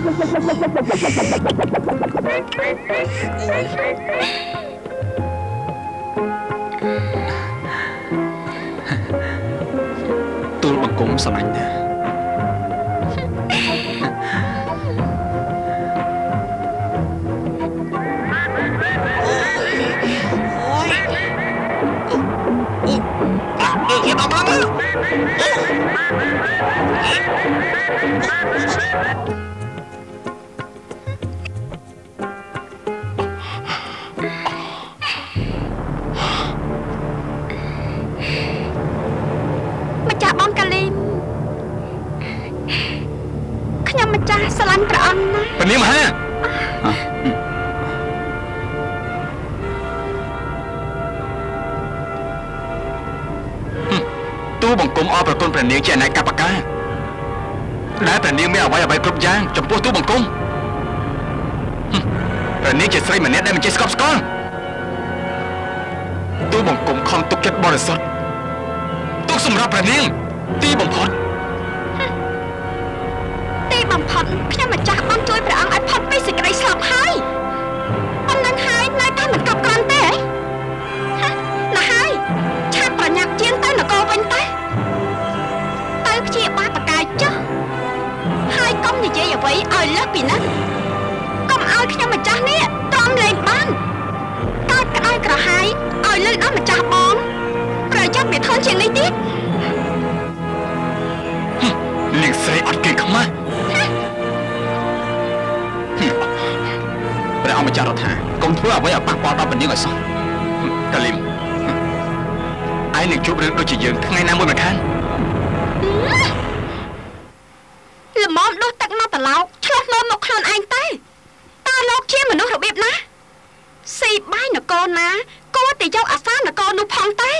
ទូលបង្គំស្រឡាញ់ណាស់ម្ចាស់បងកាលីនខ្ញុំម្ចាស់ស្រឡាញ់ព្រះអង្គណាស់ពនាងមហាទូលបង្គំអរប្រគុណព្រះនាងជាអនាគតកាដែលព្រះនាងមានអ្វីអ្វីគ្រប់យ៉ាងចំពោះទូលបង្គំព្រះនាងជាស្រីម្នាក់ដែលមិនចេះស្កប់ស្កល់ទូលបង្គំខំទុកចិត្តបរិសុទ្ធទុកសម្រាប់ព្រះនាងទីបំផុតទីបំផុតខ្ញុំម្ចាស់បានជួយព្រះអង្គឲ្យផុតពីសេចក្តីស្លាប់ហើយប៉ុណ្ណឹងហើយនៅតែមិនគ្រប់គ្រាន់ទេណាហើយឆាប់ប្រញាប់ជាងទៅនគរវិញទៅទៅព្យាបាលបកាយចុះហើយកុំនិយាយអ្វីឲ្យលើសពីនេះកុំឲ្យខ្ញុំម្ចាស់នេះទ្រាំលែងបានកើតក្តៅក្រហាយឲ្យលើដល់ម្ចាស់បងប្រយ័ត្នវាធន់ជាងនេះទៀតនាងស្រីអត់គេខ្មាស់ព្រះអង្គម្ចាស់រដ្ឋាកុំធ្វើអ្វីឲ្យប៉ះពាល់ដល់ពនាងឲ្យសោះកាលីមឯងនឹងជួបរឿងដូចជាយើងថ្ងៃណាមួយមិនខានល្មមដុសទឹកមកត្រឡោកឆ្លោះមើលមកខ្លួនឯងទៅតើលោកជាមនុស្សរបៀបណាស៊ីបាយនគរណាគួរតែយកអាសានគរនោះផងទេ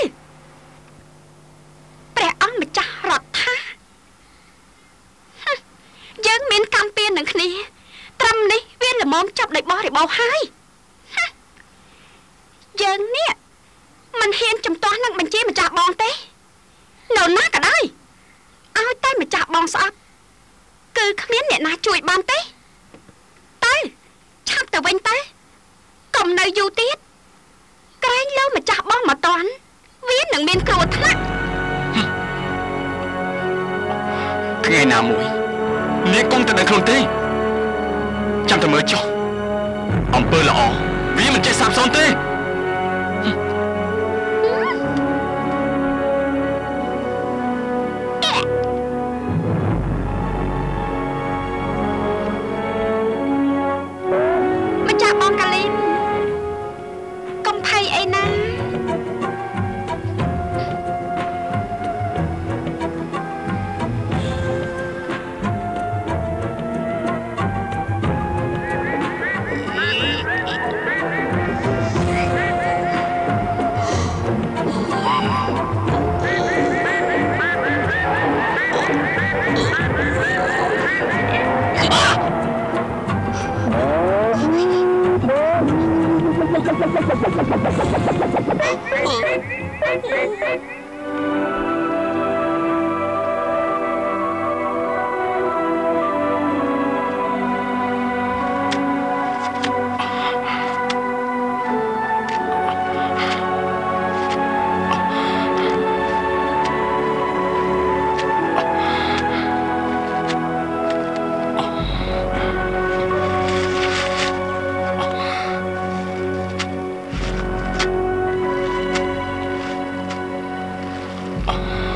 ព្រះអង្គម្ចាស់រដ្ឋាយើងមានកម្មពៀននឹងគ្នាត្រឹមនេះវាល្មមចាប់ដោយបោះរបោហើយយើងនេះមិនហ៊ានចំទាស់នឹងបញ្ជាម្ចាស់បងទេនៅណាក៏ដោយឲ្យតែម្ចាស់បងស្អប់គឺគ្មានអ្នកណាជួយបានទេទៅឆាប់ទៅវិញទៅកុំនៅយូរទៀតក្រែងលើម្ចាស់បងមកតន់វានឹងមានគ្រោះថ្នាក់ថ្ងៃណាមួយនាងគង់តែនៅខ្លួនទេចាំតែមើលចុះអំពើល្អវាមិនចេះសាបសូន្យទេម្ចាស់បងកាលីនកុំភ័យអីណា Oh.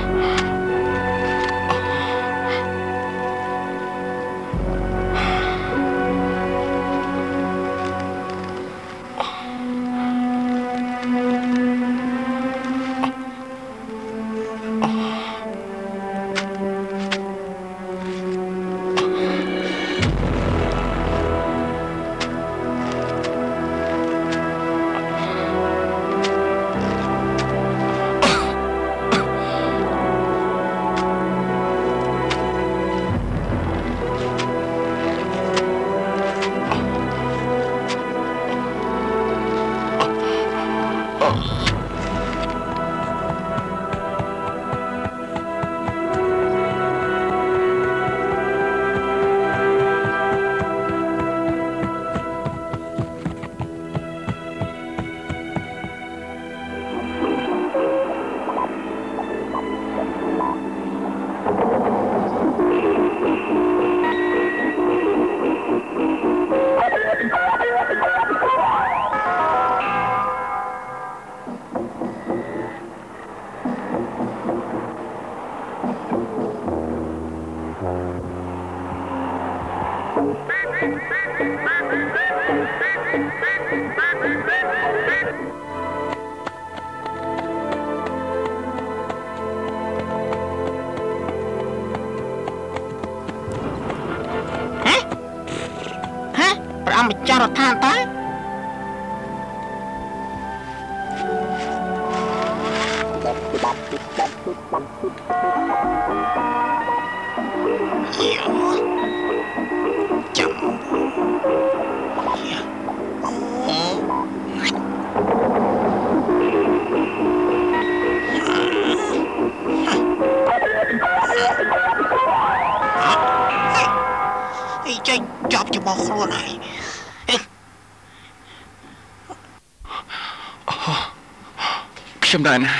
ចាស់រដ្ឋានតើចាំអីចេញចាប់ច្បោះខ្លួនហើយខ្ញុំនៅណា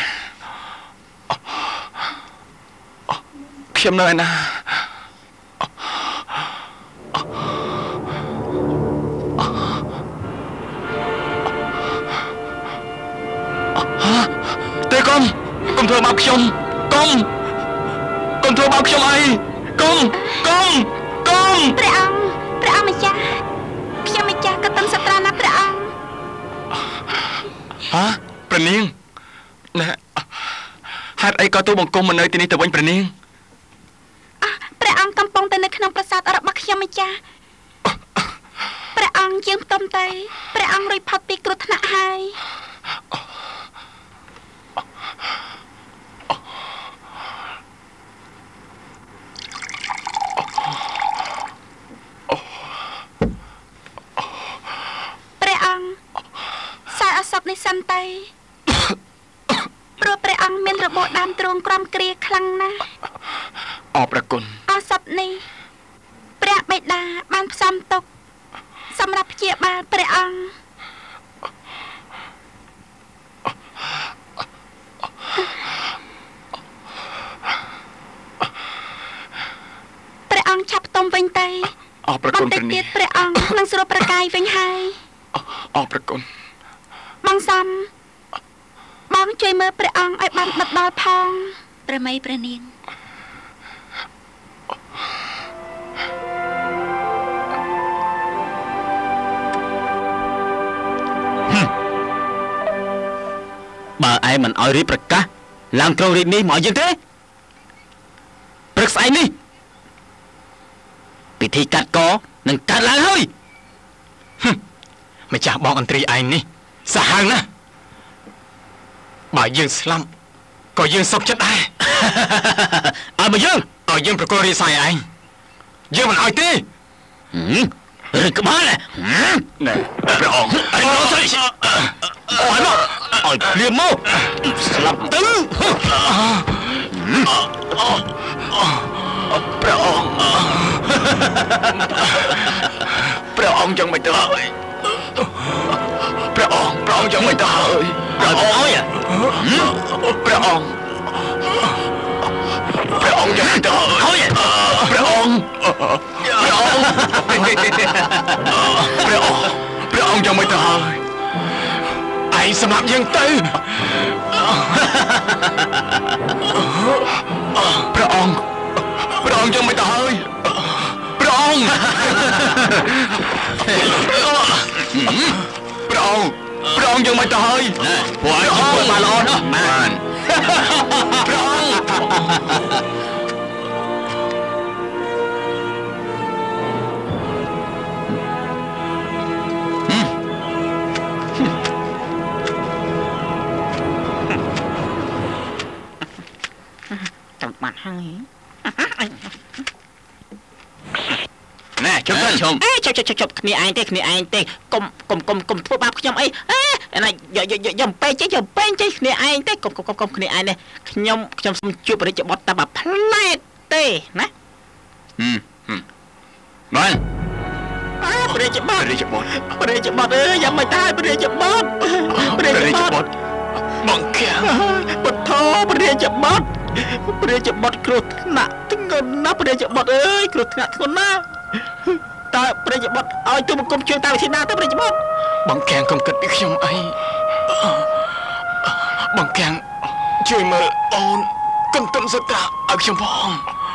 ខ្ញុំនៅណាទេកុំកុំធ្វើបាបខ្ញុំកុំកុំធ្វើបាបខ្ញុំអីកុំកុំកុំព្រះអង្គព្រះអង្គម្ចាស់ខ្ញុំម្ចាស់ក៏ទំសត្រាណាព្រះអង្គហ៎ព្រះនាងណែហេតុអីក៏ទូបង្គំមកនៅទីនេះទៅវិញព្រះនាងព្រះអង្គកំពុងតែនៅក្នុងប្រាសាទរបស់ខ្ញុំម្ចាស់ព្រះអង្គជាងផ្ទុំទៅព្រះអង្គរួចផុតពីគ្រោះថ្នាក់ហើយព្រះអង្គសាយអសពនេះសិនទៅព្រោះព្រះអង្គមានរបួសដើមទ្រូងក្រំគ្រាខ្លាំងណាស់អរព្រះគុណអសពនេះព្រះបិតាបានផ្សំទុកសម្រាប់ព្យាបាលព្រះអង្គព្រះអង្គឆាប់ផ្ទុំវិញទៅអរព្រះគុណព្រះនាងទៀតព្រះអង្គនឹងស្រួលប្រកាយវិញហើយអរព្រះគុណបងសំបងជួយមើលព្រះអង្គឲ្យបានដិតដល់ផងព្រះមីព្រះនាងបើឯងមិនឲ្យរៀបប្រកាសឡើងក្រុងរាជនេះមកយើងទេព្រឹកស្អែកនេះពិធីកាត់កនឹងកាត់ឡើងហើយម្ចាស់បងអន្ត្រីឯងនេះសាហាវណាស់បើយើងស្លាប់ក៏យើងសុខចិត្តដែរឲ្យមកយើងឲ្យយើងប្រកល់រាយសាយឯងយើងមិនឲ្យទេឬក្បាលណែព្រះអង្គអញមកស្អីឲ្យមកឲ្យព្រាមមកស្លាប់ទៅព្រះអង្គព្រះអង្គចឹងមិនទៅហើយព្រះអង្គព្រះអង្គចឹងមិនទៅហើយព្រះអង្គអើយព្រះអង្គព្រះអង្គចឹងមិនទៅហើយព្រះអង្គព្រះអង្គព្រះអង្គព្រះអង្គចឹងមិនទៅហើយឯងសម្រាប់យើងទៅព្រះអង្គព្រះអង្គចឹងមិនទៅហើយព្រះអង្គព្រះអង្គព្រះអង្គចឹងមិនទៅហើយពួកឯងធ្វើបានល្អណាស់បានព្រះអង្គចាំបាត់ហើយណែជុំទៅជុំអេជុំជុំជុំគ្នាឯងទេគ្នាឯងទេកុំកុំកុំកុំធ្វើបាបខ្ញុំអីអេណាយកពេកចេះយកពេកចេះគ្នាឯងទេកុំកុំកុំគ្នាឯងនេះខ្ញុំខ្ញុំសូមជួបរាជបុត្រតែមួយផ្លែតទេណាហឹមបានអើព្រះរាជបុត្ររាជបុត្រព្រះរាជបុត្រអើយយ៉ាងមិនដែរព្រះរាជបុត្រព្រះរាជបុត្របង្គាំងបុត្រព្រះរាជបុត្រព្រះរាជបុត្រគ្រោះថ្នាក់ធ្ងន់ណាស់ព្រះរាជបុត្រអើយគ្រោះថ្នាក់ធ្ងន់ណាស់តើព្រះរាជបុត្រឲ្យទូបង្គំជួយតើវិធីណាទៅព្រះរាជបុត្របង្គាំងកុំគិតពីខ្ញុំអីបង្គាំងជួយមើលអូនកុំទំសត្រាឲ្យខ្ញុំផង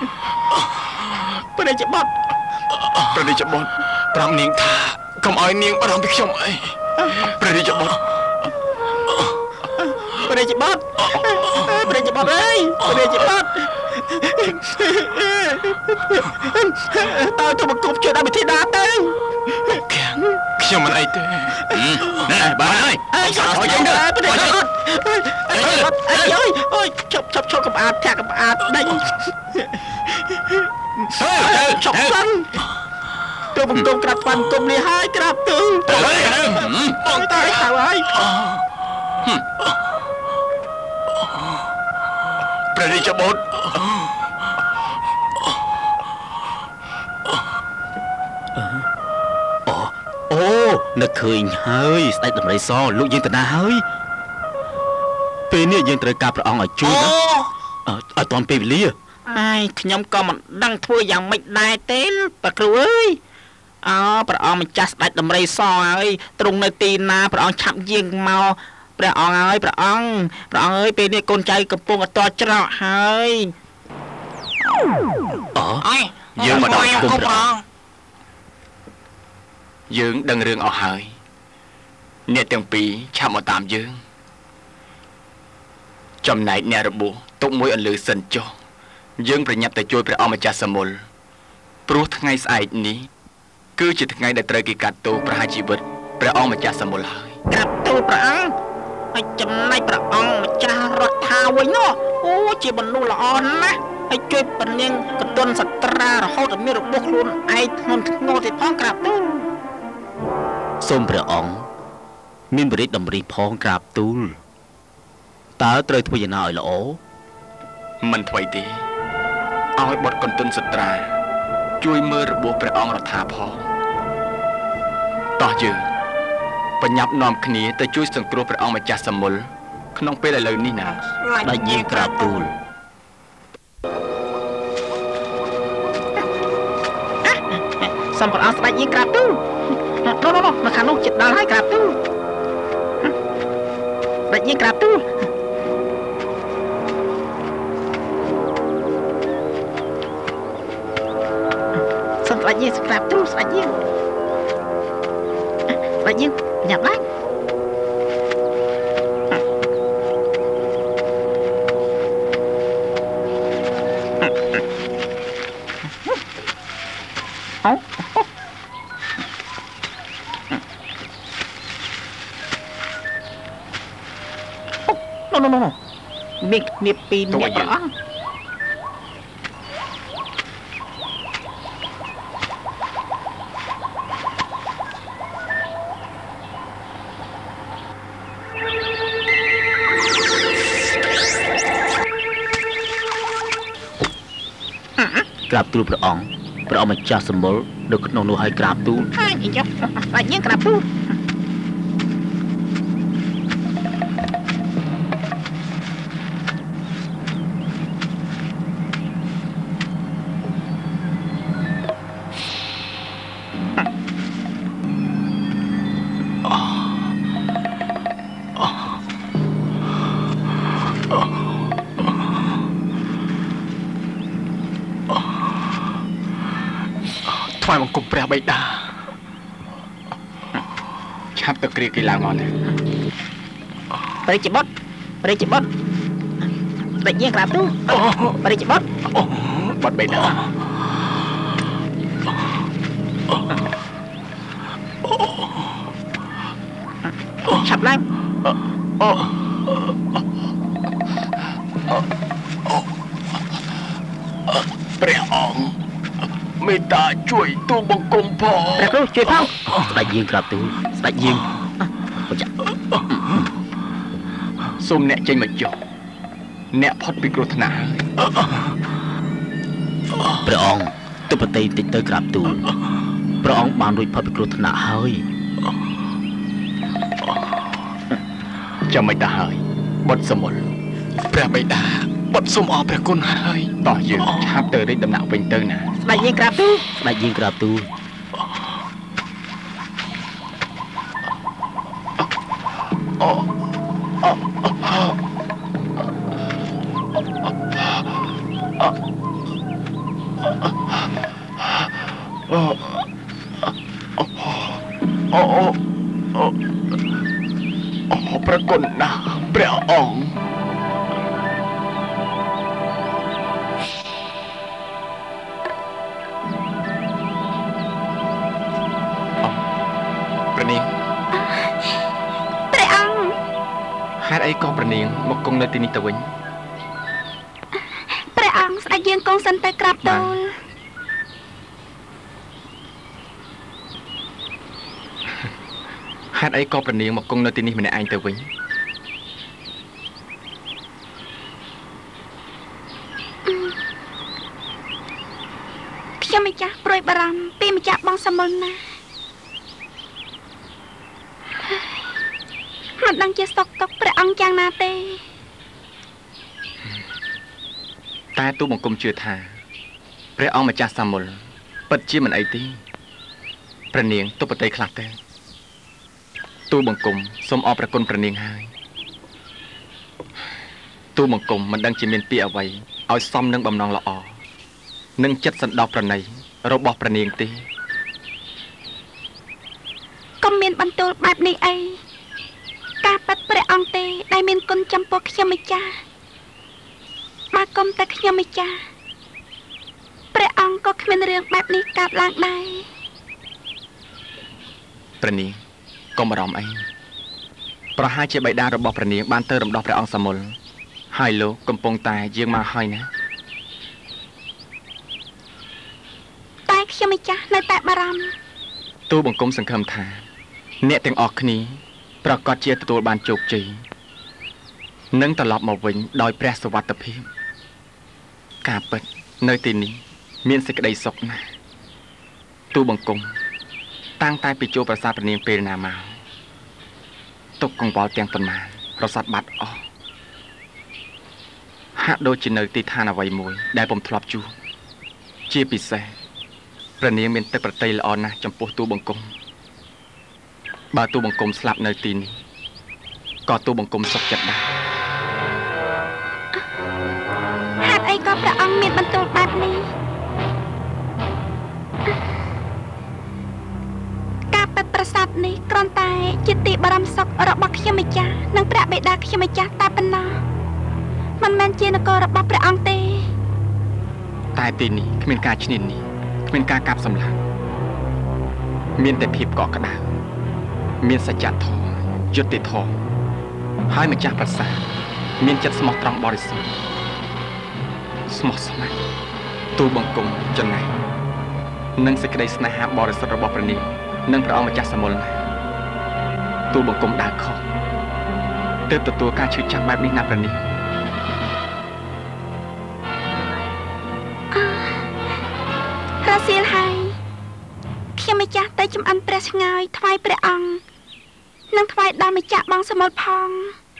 ព្រះរាជបុត្រព្រះរាជបុត្រប្រាប់នាងថាកុំឲ្យនាងបារម្ភពីខ្ញុំអីព្រះរាជបុត្រព្រះរាជបុត្រព្រះរាជបុត្រអើយព្រះរាជបុត្រតើទៅមកគប់ជួយដល់វិធីណាទៅខ្ញុំមិនអីទេណែបានហើយអើយចូលយើងទៅប្រទេសអត់អើយអើយអើយជប់ជប់ជប់កំអាតធាក់កំអាតដេញហើយជប់សិនទៅបង្គំក្រាបស្វាគមន៍នេះហើយក្រាបទូលបងតើហើយព្រះរាជបុត្រអូនឹកឃើញហើយស្ដេចដំរីសលោកយើងតាណាហើយពេលនេះយើងត្រូវការព្រះអង្គឲ្យជួយណាឲ្យតាន់ពេលវេលាអាយខ្ញុំក៏មិនដឹងធ្វើយ៉ាងម៉េចដែរទេព្រះគ្រូអើយអើព្រះអង្គម្ចាស់ស្ដេចដំរីសហើយទ្រង់នៅទីណាព្រះអង្គឆាប់យាងមកព្រះអង្គហើយព្រះអង្គព្រះអង្គអើយពេលនេះកូនចៅកំពុងអត់តច្រកហើយអូយើងមកដល់គុំព្រះអង្គយើងដឹងរឿងអស់ហើយអ្នកទាំងពីរឆាប់មកតាមយើងចំណែកអ្នករបួសទុកមួយអន្លឺសិនចុះយើងប្រញាប់ទៅជួយព្រះអង្គម្ចាស់សមុលព្រោះថ្ងៃស្អែកនេះគឺជាថ្ងៃដែលត្រូវគេកាត់ទោសប្រហារជីវិតព្រះអង្គម្ចាស់សមុលហើយកាត់ទោសព្រះអង្គហើយចំណែកព្រះអង្គម្ចាស់រដ្ឋាវិញនោះអូជាមនុស្សល្អណាស់ហើយជួយពនាងកតុនសត្រារហូតដល់មានរបួសខ្លួនឯងធ្ងន់ធ្ងរទៀតផងក្រាបទូលសូមព្រះអង្គមានបរិយាតម្រីផងក្រាបទូលតើត្រូវធ្វើយ៉ាងណាឲ្យល្អមិនថ្មីទេឲ្យបុត្រកន្ទុនសត្រាជួយមើលរបួសព្រះអង្គរដ្ឋាផងតោះយើងបញ្ញាប់នាំគ្នាទៅជួយសង្គ្រោះព្រះអង្គម្ចាស់សមុលក្នុងពេលឥឡូវនេះណាដែលយើងក្រាបទូលសូមព្រះអង្គស្ដេចយើងក្រាបទូលនោះនោះនៅខាងនោះចិត្តដល់ហើយក្រាបទូលស្ដេចយើងក្រាបទូលសូមស្ដេចយើងក្រាបទូលស្ដេចយើងស្ដេចយើងញ៉ាំឡើងអូណូណូណូមានគ្នាពីរនាក់ព្រះអង្គក្រាបទូលព្រះអង្គព្រះអង្គម្ចាស់សម្បុរនៅក្នុងនោះឲ្យក្រាបទូលហើយអញ្ចឹងតែយើងក្រាបទូលថ្វាយបង្គំព្រះបិតាឆាប់ទៅគ្រាគេឡើងមកណាព្រះរាជបុត្រព្រះរាជបុត្រស្ដេចយើងក្រាបទូលព្រះរាជបុត្របុត្របិតាឆាប់ឡើងព្រះអង្គមេត្តាជួយទូលបង្គំផងព្រះគ្រូជួយផងស្ដេចយើងក្រាបទូលស្ដេចយើងសូមអ្នកចេញមកចុះអ្នកផុតពីគ្រោះថ្នាក់ហើយព្រះអង្គទុបតីតិចទៅក្រាបទូលព្រះអង្គបានរួចផុតពីគ្រោះថ្នាក់ហើយចាំមិនដែរហើយបុត្រសមុលព្រះបិតាបុត្រសូមអរព្រះគុណហើយតោះយើងឆាប់ទៅរាជដំណាក់វិញទៅណាស្ដេចយើងក្រាបទូលស្ដេចយើងក្រាបទូលអូអូអូអូព្រះគុណណាស់ព្រះអង្គអីក៏ប្រនាងមកគង់នៅទីនេះទៅវិញព្រះអង្គស្ដេចយើងគង់សិនទៅក្រាបទូលហេតុអីក៏ប្រនាងមកគង់នៅទីនេះម្នាក់ឯងទៅវិញខ្ញុំម្ចាស់ព្រួយបារម្ភពីម្ចាស់បងសមលណាមិនដឹងជាសុខទុក្ខព្រះអង្គយ៉ាងណាទេតែទូបង្គំជឿថាព្រះអង្គម្ចាស់សាមុលពិតជាមិនអីទេព្រះនាងទុបតីខ្លះទេទូបង្គំសូមអរព្រគុណព្រះនាងហើយទូបង្គំមិនដឹងជាមានពាក្យអ្វីឲ្យសមនឹងបំណងល្អនិងចិត្តសន្តោសប្រណីរបស់ព្រះនាងទេកុំមានបន្ទូលបែបនេះអីការប៉ັດព្រះអង្គទេដែលមានគុណចំពោះខ្ញុំម្ចាស់បើកុំតែខ្ញុំម្ចាស់ព្រះអង្គក៏គ្មានរឿងបែបនេះកើតឡើងដែរព្រះនាងកុំបារម្ភអីប្រហែលជាបិតារបស់ព្រះនាងបានទៅរំដោះព្រះអង្គសាមុលហើយលោកកំពុងតែយាងមកហើយណាតែខ្ញុំម្ចាស់នៅតែបារម្ភទូបង្គំសង្ឃឹមថាអ្នកទាំងអស់គ្នាប្រកាសជាទទួលបានជោគជ័យនិងត្រឡប់មកវិញដោយព្រះសុវត្ថិភាពការពិតនៅទីនេះមានសេចក្តីសុខណាស់ទូបង្គំតាំងតែពីចូលប្រាសាទព្រះនាងពេលណាមកទុកកង្វល់ទាំងប៉ុន្មានប្រសាទបាត់អស់ហាក់ដូចជានៅទីឋានអ្វីមួយដែលពុំធ្លាប់ជួបជាពិសេសព្រះនាងមានទឹកប្រតិយល្អណាស់ចំពោះទូបង្គំបើទូបង្គំស្លាប់នៅទីនេះក៏ទូបង្គំសុខចិត្តដែរហេតុអីក៏ព្រះអង្គមានបន្ទូលបែបនេះការប៉ັດប្រាសាទនេះគ្រាន់តែជាទីបរមសុខរបស់ខ្ញុំម្ចាស់និងព្រះបិតាខ្ញុំម្ចាស់តែប៉ុណ្ណោះមិនមែនជានគររបស់ព្រះអង្គទេតែទីនេះគ្មានការឈ្នានីសគ្មានការកាប់សម្លាប់មានតែភាពកក់ក្ដៅមានសច្ចធម៌យុត្តិធម៌ហើយម្ចាស់ប្រាសាទមានចិត្តស្មោះត្រង់បរិសុទ្ធស្មោះស្ម័គ្រទូលបង្គំចំណែកនិងសេចក្តីស្នេហាបរិសុទ្ធរបស់ព្រះនាងនិងព្រះអង្គម្ចាស់សាមុលណាទូលបង្គំដើរខុសទើបទទួលការឈឺចាប់បែបនេះណាព្រះនាងរសៀលហើយខ្ញុំម្ចាស់ទៅចំអិនព្រះស្ងើយថ្វាយព្រះអង្គនិងថ្វាយដល់ម្ចាស់បងសមលផង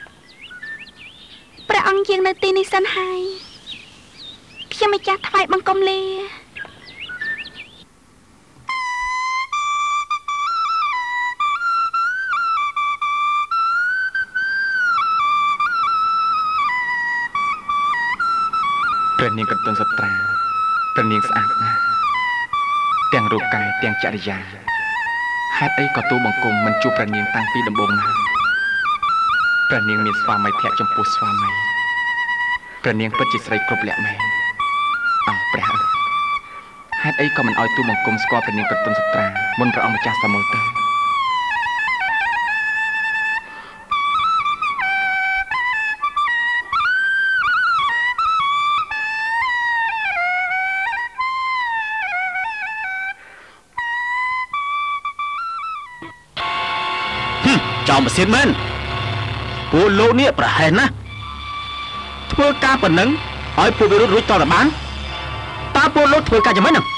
ព្រះអង្គយាងនៅទីនេះសិនហើយខ្ញុំម្ចាស់ថ្វាយបង្គំលាព្រះនាងកន្ទុនសត្រាព្រះនាងស្អាតណាស់ទាំងរូបកាយទាំងចរិយាហេតុអីក៏ទូបង្គំមិនជួបព្រះនាងតាំងពីដំបូងមកព្រះនាងមានស្វាមីភក្តិចំពោះស្វាមីព្រះនាងពិតជាស្រីគ្រប់លក្ខមែនអោព្រះអើយហេតុអីក៏មិនឲ្យទូបង្គំស្គាល់ព្រះនាងកន្ទុនសត្រាមុនព្រះអង្គម្ចាស់សាមុលទៅចោលម៉ាស៊ីនមែនពួកលោកនេះប្រហែលណាស់ធ្វើការប៉ុណ្ណឹងឲ្យពួកវិរុទ្ធរួចតទៅបានតើពួកលោកធ្វើការយ៉ាងម៉េចហ្នឹង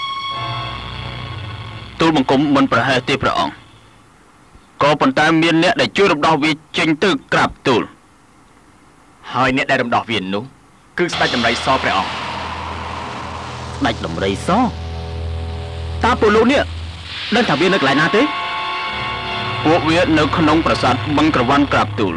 ទូលបង្គំមិនប្រហែលទេព្រះអង្គក៏ប៉ុន្តែមានអ្នកដែលជួយរំដោះវាចេញទៅក្រាបទូលហើយអ្នកដែលរំដោះវានោះគឺស្ដេចដំរីសព្រះអង្គស្ដេចដំរីសតើពួកលោកនេះដឹងថាវានៅកន្លែងណាទេពួកវានៅក្នុងប្រាសាទបឹងក្រវ៉ាន់ក្រាបទូល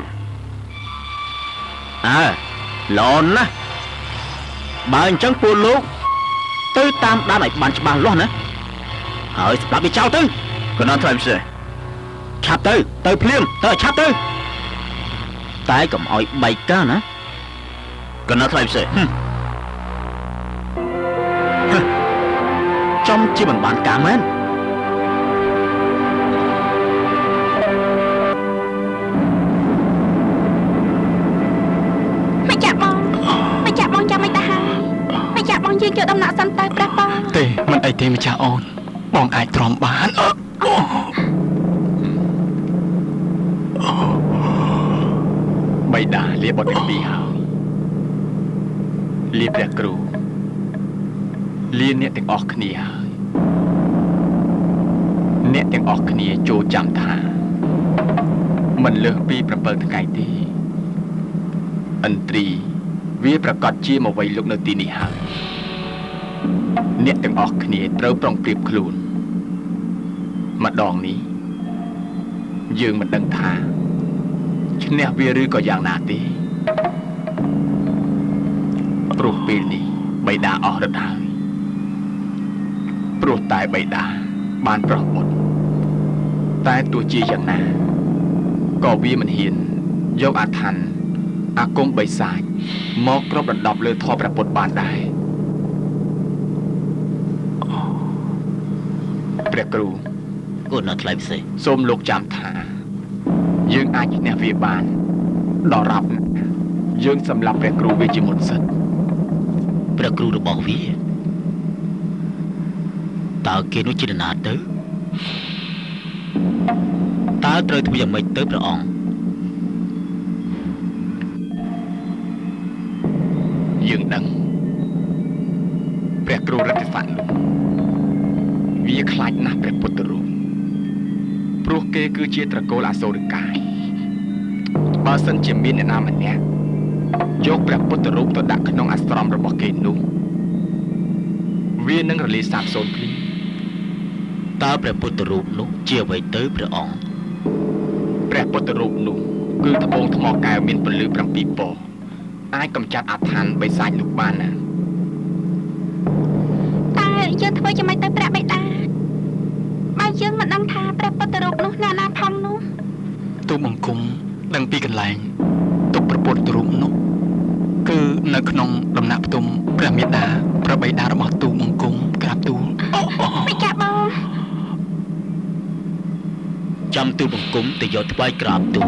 អើល្អណាស់បើអញ្ចឹងពួកលោកទៅតាមដានឲ្យបានច្បាស់លាស់ណាហើយស្ដាប់វាចោលទៅកណ្ដាលថ្លៃផ្សេងឆាប់ទៅទៅភ្លាមទៅឆាប់ទៅតែកុំឲ្យបែកការណាកណ្ដាលថ្លៃផ្សេងចំជាមិនបានការមែនយកដំណាក់សិនទៅព្រះបងទេមិនអីទេម្ចាស់អូនបងអាចទ្រាំបានបៃតាលាបុត្រទាំងពីរហើយលាព្រះគ្រូលាអ្នកទាំងអស់គ្នាហើយអ្នកទាំងអស់គ្នាចូលចាំថាមិនលើសពី7ថ្ងៃទេឥន្ទ្រីវាប្រកាសជាមកវ័យលោកនៅទីនេះហើយអ្នកទាំងអស់គ្នាត្រូវប្រុងប្រៀបខ្លួនម្ដងនេះយើងមិនដឹងថាឈ្នះវាឬក៏យ៉ាងណាទេព្រោះពេលនេះបៃតាអស់រត់ហើយព្រោះតែបៃតាបានប្រោះបុត្រតែទោះជាយ៉ាងណាក៏វាមិនហ៊ានយកអាថ័ន្តអាគមបិសាចមកគ្របដណ្ដប់លើធម៌ព្រះពុទ្ធបានដែរព្រះគ្រូកូននៅថ្លៃពិសេសសូមលោកចាំថាយើងអាចឈ្នះវាបានដល់រាប់យើងសម្លាប់ព្រះគ្រូវាជាមុនសិនព្រះគ្រូរបស់វាតើគេនោះជានរណាទៅតើត្រូវធ្វើយ៉ាងម៉េចទៅព្រះអង្គយើងដឹងព្រះគ្រូរតិស័កនោះវាខ្លាចណាស់ព្រះពុទ្ធរូបព្រោះគេគឺជាត្រកូលអសូរកាយបើសិនជាមានអ្នកណាម្នាក់យកព្រះពុទ្ធរូបទៅដាក់ក្នុងអាស្រមរបស់គេនោះវានឹងរលាយសាបសូន្យភ្លាមតើព្រះពុទ្ធរូបនោះជាអ្វីទៅព្រះអង្គព្រះពុទ្ធរូបនោះគឺត្បូងថ្មកែវមានពន្លឺ7ពណ៌អាចកម្ចាត់អាថ័ន្តបិសាចនោះបានណាតែយើងធ្វើយ៉ាងម៉េចទៅព្រះបិតាបើយើងមិនដឹងថាព្រះពុទ្ធរូបនោះណាណាផងនោះទូបង្គំដឹងពីកន្លែងទុកព្រះពុទ្ធរូបនោះគឺនៅក្នុងដំណាក់ផ្ទុំព្រះមេតាព្រះបិតារបស់ទូបង្គំក្រាបទូលបិតាបងចាំទូបង្គំទៅយកថ្វាយក្រាបទូល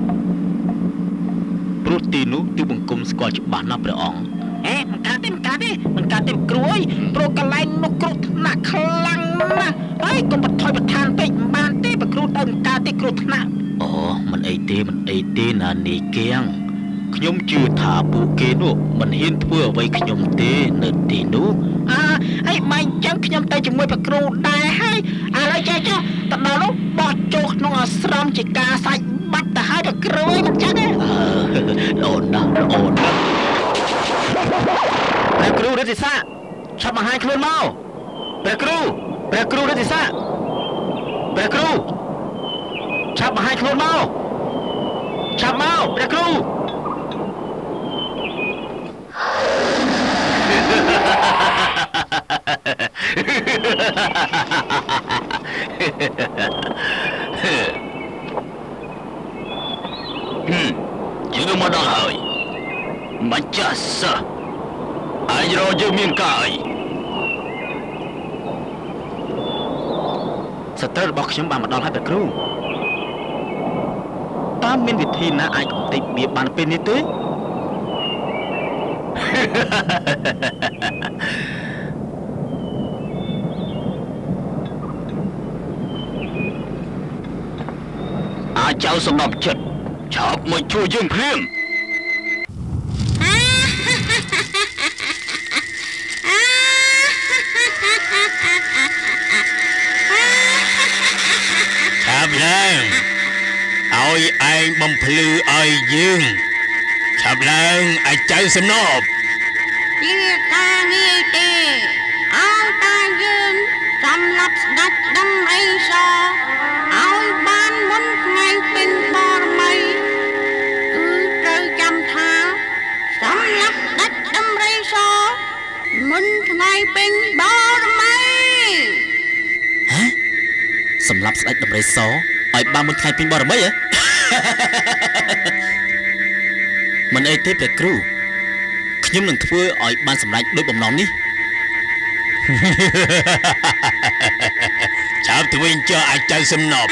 ព្រោះទីនោះទូបង្គំស្គាល់ច្បាស់ណាស់ព្រះអង្គអេមិនកើតទេមិនកើតទេមិនកើតទេគ្រូអើយព្រោះកន្លែងនោះគ្រោះថ្នាក់ខ្លាំងណាស់ហើយកុំបន្ថយបន្ថានពេកមិនបានទេបើគ្រូទៅមិនកើតទេគ្រោះថ្នាក់អូមិនអីទេមិនអីទេណានីគៀងខ្ញុំជឿថាពួកគេនោះមិនហ៊ានធ្វើអ្វីខ្ញុំទេនៅទីនោះអើអីមិនចឹងខ្ញុំទៅជាមួយព្រះគ្រូដែរហើយឥឡូវចេះចុះទៅដល់នោះបោះចូលក្នុងអាស្រមជាការសាច់បាត់ទៅហើយព្រះគ្រូមិនចឹងទេអឺល្អណាស់ល្អណាស់ព្រះគ្រូរិទ្ធិសាឆាប់បង្ហាញខ្លួនមកព្រះគ្រូព្រះគ្រូរិទ្ធិសាព្រះគ្រូឆាប់បង្ហាញខ្លួនមកឆាប់មកព្រះគ្រូយើងមកដល់ហើយម្ចាស់សិស្សអាចរកយើងមានកាយសត្រូវរបស់ខ្ញុំបានមកដល់ហើយព្រះគ្រូតើមានវិធីណាអាចកំទេចវាបានពេលនេះទេអាចៅសម្រាប់ចិត្តឆោបមកជួយយើងភ្លាមឆាប់ឡើងឲ្យឯងបំភ្លឺឲ្យយើងឆាប់ឡើងអាចៅសំណប់ជាការងារទេឲ្យតាយើងសម្រាប់ស្ដេចដំរីសឲ្យបានមុនថ្ងៃពេញបរមីគឺត្រូវចាំថាសម្រាប់ស្ដេចដំរីសមុនថ្ងៃពេញបរមីហ៎សម្រាប់ស្ដេចដំរីសឲ្យបានមុនថ្ងៃពេញបរមីហ៎មិនអីទេព្រះគ្រូខ្ញុំនឹងធ្វើឲ្យបានសម្រេចដូចបំណងនេះចាប់ទៅវិញចុះអាចៅសំណប់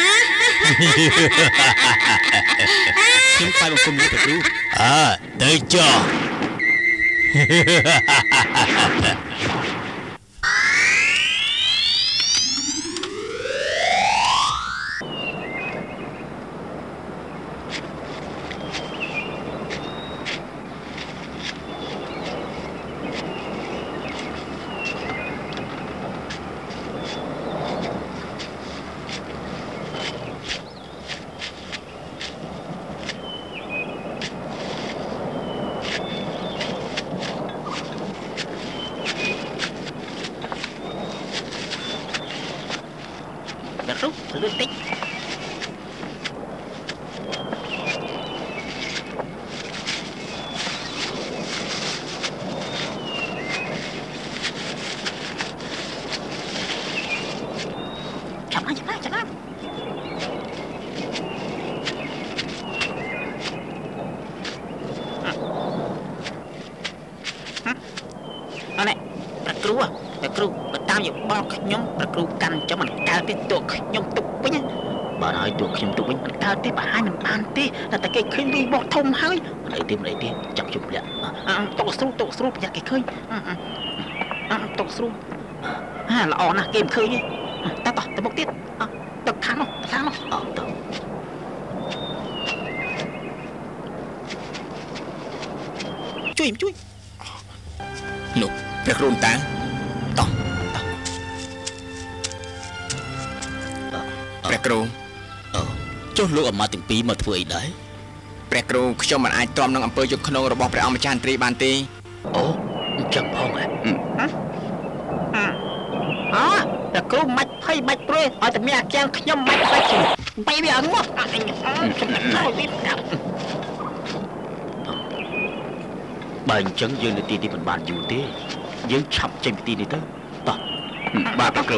ខ្ញុំថ្លៃបង្គំលោកព្រះគ្រូអើទៅចុះគ្រូលឿនតិចចាំណាចាំណាចាំណាអរ៉េប្រគ្រូប្រគ្រូបើតាមយោបល់ខ្ញុំប្រគ្រូកាន់ចាំមិនកើតទេតួខ្ញុំទុកវិញបើហើយតួខ្ញុំទុកវិញមិនកើតទេបើហើយមិនបានទេតែតែគេឃើញវាបោះធំហើយមិនអីទេមិនអីទេចាំជុំលាក់ទុកស្រួលទុកស្រួលប្រយ័ត្នគេឃើញទុកស្រួលហាល្អណាស់គេមិនឃើញទេតោះតោះទៅមុខទៀតទឹកខាងនោះខាងនោះអត់ទៅជួយជួយនោះព្រះគ្រូតាតោះតោះព្រះគ្រូចុះលោកអាមាត្យទាំងពីរមកធ្វើអីដែរព្រះគ្រូខ្ញុំមិនអាចទ្រាំនឹងអំពើយកខ្នងរបស់ព្រះអង្គម្ចាស់ឥន្ទ្រីបានទេអូអញ្ចឹងផងហ៎អូព្រះគ្រូមិនភ័យមិនព្រួយឲ្យតែមានអាចារ្យខ្ញុំមិនភ័យបីវាអងមកអញខ្ញុំទៅវាកាប់បើអញ្ចឹងយើងនៅទីនេះមិនបានយូរទេយើងឆាប់ចេញពីទីនេះទៅតោះបាទព្រះគ្រូ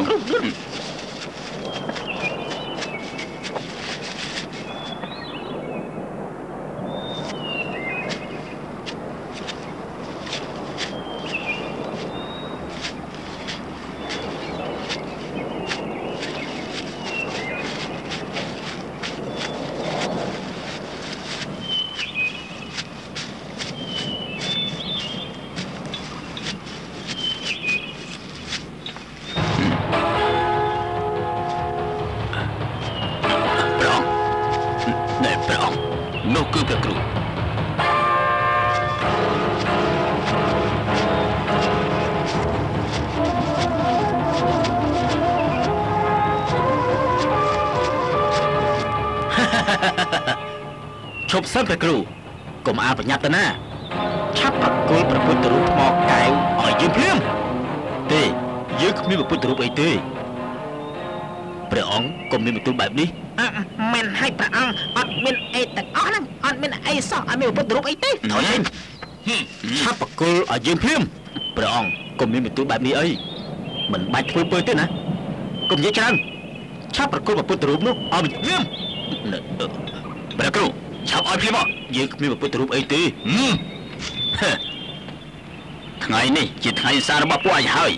ឈប់សិនព្រះគ្រូកុំអាលប្រញាប់ទៅណាឆាប់ប្រគល់ព្រះពុទ្ធរូបថ្មកែវឲ្យយើងភ្លាមទេយើងគ្មានព្រះពុទ្ធរូបអីទេព្រះអង្គកុំមានបន្ទូលបែបនេះមិនឲ្យព្រះអង្គអត់មានអីទាំងអស់ហ្នឹងអត់មានអីសោះអត់មានព្រះពុទ្ធរូបអីទេថយឆាប់ប្រគល់ឲ្យយើងភ្លាមព្រះអង្គកុំមានបន្ទូលបែបនេះអីមិនបាច់ធ្វើពើទេណាកុំនិយាយច្រើនឆាប់ប្រគល់ព្រះពុទ្ធរូបនោះឲ្យភ្លាមព្រះគ្រូឆាប់ឲ្យភ្លាមមកយើងគ្មានព្រះពុទ្ធរូបអីទេថ្ងៃនេះជាថ្ងៃសាររបស់ពួកឯងហើយ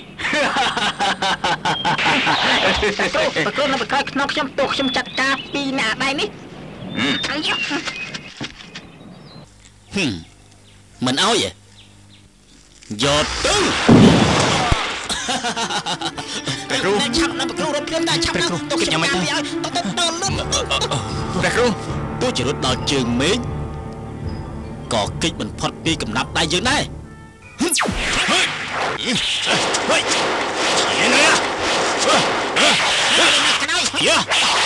ប្រគល់នៅក្រោយខ្នងខ្ញុំទោះខ្ញុំចាត់ការពីអ្នកដៃនេះហឹមមិនអោយយកទៅព្រះគ្រូឆាប់នៅប្រគ្រូរត់ភ្លាមតែឆាប់នៅទោះខ្ញុំចាំឲ្យទៅទៅទៅលុនព្រះគ្រូទោះជារត់ដល់ជើងមេឃក៏គេចមិនផុតពីកំណាប់ដៃយើងដែរហឹមហេហេយេណាយ៉ា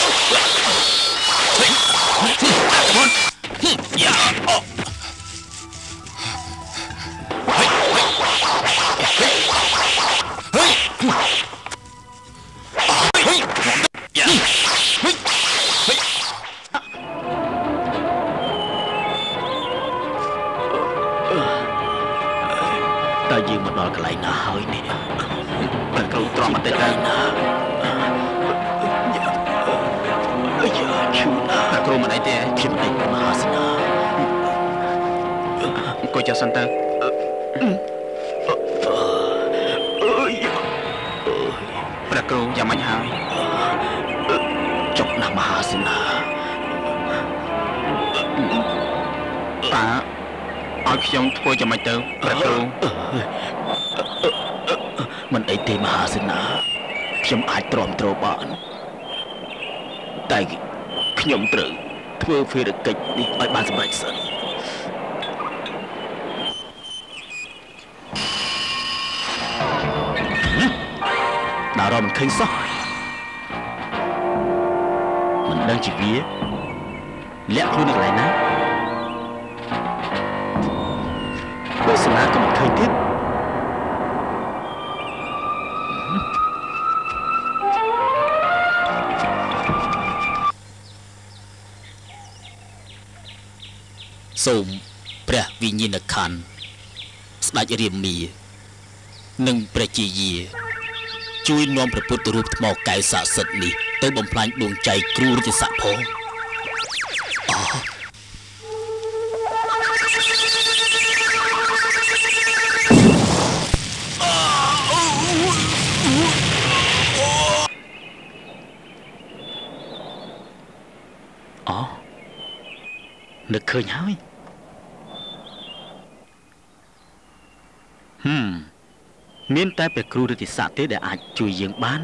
ហេមុនយ៉ាអូហេហេហេហេយ៉ាហេហេតើយើងមកដល់កន្លែងណាហើយនេះព្រះគ្រូទ្រាំបន្តិចទៅណាយ៉ាឈឺណាព្រះគ្រូមិនអីទេខ្ញុំអីមហាសេនាអង្គុយចុះសិនទៅព្រះគ្រូយ៉ាងម៉េចហើយចុកណាស់មហាសេនាតើឲ្យខ្ញុំធ្វើយ៉ាងម៉េចទៅព្រះគ្រូមិនអីទេមហាសេនាខ្ញុំអាចទ្រាំទ្របានតែខ្ញុំត្រូវធ្វើភារកិច្ចនេះឲ្យបានសម្រេចសិនដល់រំមិនឃើញសោះមិនដឹងជាវាលាក់ខ្លួននៅកន្លែងណាបើស្នាក៏មិនឃើញទៀតសូមព្រះវិញ្ញាណក្ខន្ធស្ដេចរាមានិងព្រះជាយាជួយនាំព្រះពុទ្ធរូបថ្មកែវស័ក្តិសិទ្ធិនេះទៅបំផ្លាញដួងใจគ្រូរតិស័កផងអូអូនឹកឃើញហើយហឹមមានតែព្រះគ្រូរតិស័កទេដែលអាចជួយយើងបាន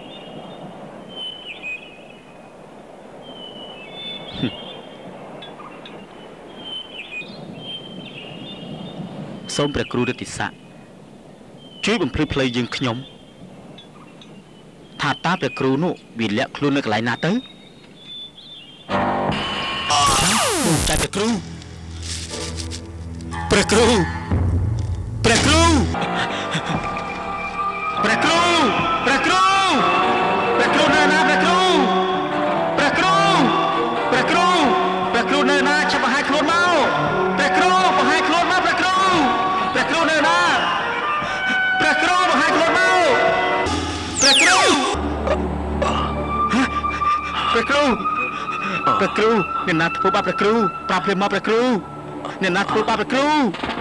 សូមព្រះគ្រូរតិស័កជួយបំភ្លឺផ្លូវយើងខ្ញុំថាតើព្រះគ្រូនោះវាលាក់ខ្លួននៅកន្លែងណាទៅតែព្រះគ្រូព្រះគ្រូព្រះគ្រូព្រះគ្រូព្រះគ្រូព្រះគ្រូនៅណាព្រះគ្រូព្រះគ្រូព្រះគ្រូព្រះគ្រូនៅណាចាប់បង្ហាញខ្លួនមកព្រះគ្រូបង្ហាញខ្លួនមកព្រះគ្រូព្រះគ្រូនៅណាព្រះគ្រូបង្ហាញខ្លួនមកព្រះគ្រូព្រះគ្រូព្រះគ្រូអ្នកណាធ្វើបាបព្រះគ្រូប្រាប់ភ្លាមមកព្រះគ្រូអ្នកណាធ្វើបាបព្រះគ្រូ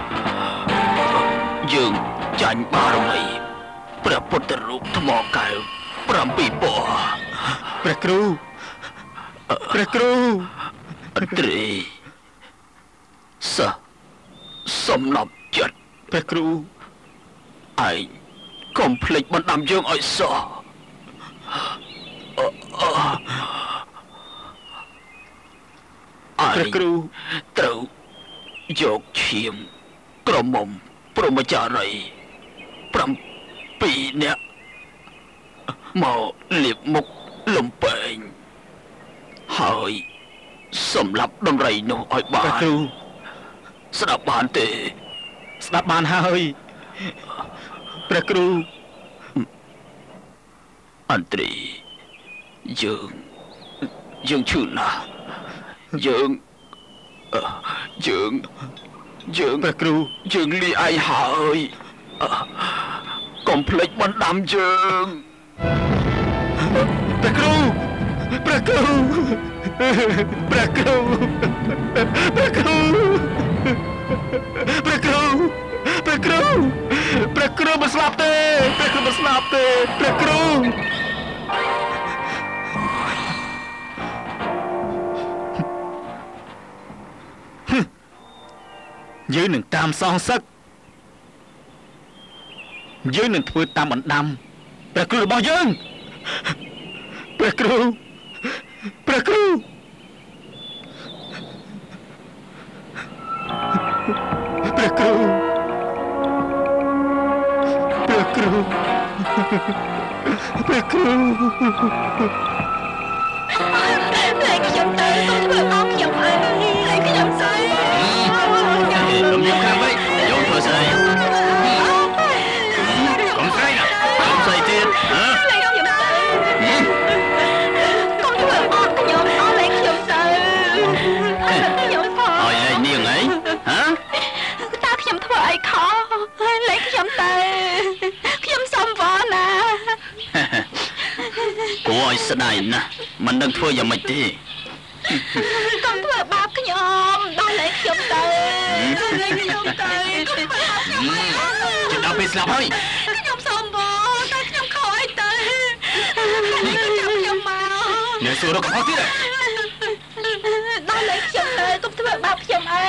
យើងចាញ់បារមីព្រះពុទ្ធរូបថ្មកែវប្រាំពីរពណ៌ព្រះគ្រូព្រះគ្រូអត្រីសសំណប់ចិត្តព្រះគ្រូឯងកុំភ្លេចបណ្ដាំយើងឲ្យសោះព្រះគ្រូត្រូវយកឈាមក្រមុំព្រហ្មចារីប្រាំពីរនាក់មកលាបមុខលំពេងហើយសម្រាប់ដំរីនោះឲ្យបានព្រះគ្រូស្ដាប់បានទេស្ដាប់បានហើយព្រះគ្រូអន្ត្រីយើងយើងឈឺណាស់យើងយើងយើងព្រះគ្រូយើងលាឯងហើយកុំភ្លេចបណ្ដាំយើងព្រះគ្រូព្រះគ្រូព្រះគ្រូព្រះគ្រូព្រះគ្រូព្រះគ្រូព្រះគ្រូមិនស្លាប់ទេព្រះគ្រូមិនស្លាប់ទេព្រះគ្រូយើងនឹងតាមសងសឹកយើងនឹងធ្វើតាមបណ្ដាំព្រះគ្រូរបស់យើងព្រះគ្រូព្រះគ្រូព្រះគ្រូព្រះគ្រូព្រះគ្រូលេខខ្ញុំទៅកុំធ្វើមកខ្ញុំអើយលេខខ្ញុំស្អីកុំយកខាងវិញយកធ្វើស្អីកុំស្អីណាកុំស្អីទៀតហ៎លេខខ្ញុំទៅកុំធ្វើអត់ខ្ញុំអត់លេខខ្ញុំទៅអត់ខ្ញុំផងឲ្យលេខនាងអីហ៎តើខ្ញុំធ្វើអីខុសលេខខ្ញុំទៅខ្ញុំសុំវល់ណាគួរឲ្យស្ដាយណាស់មិនដឹងធ្វើយ៉ាងម៉េចទេកុំធ្វើបាបខ្ញុំដល់លេខខ្ញុំទៅលេខខ្ញុំទៅកុំធ្វើបាបខ្ញុំជិតដល់ពេលស្លាប់ហើយខ្ញុំសុំបងតែខ្ញុំខូចទៅចាំខ្ញុំមកអ្នកសួររកកំហុសទៀតដល់លេខខ្ញុំទៅកុំធ្វើបាបខ្ញុំអី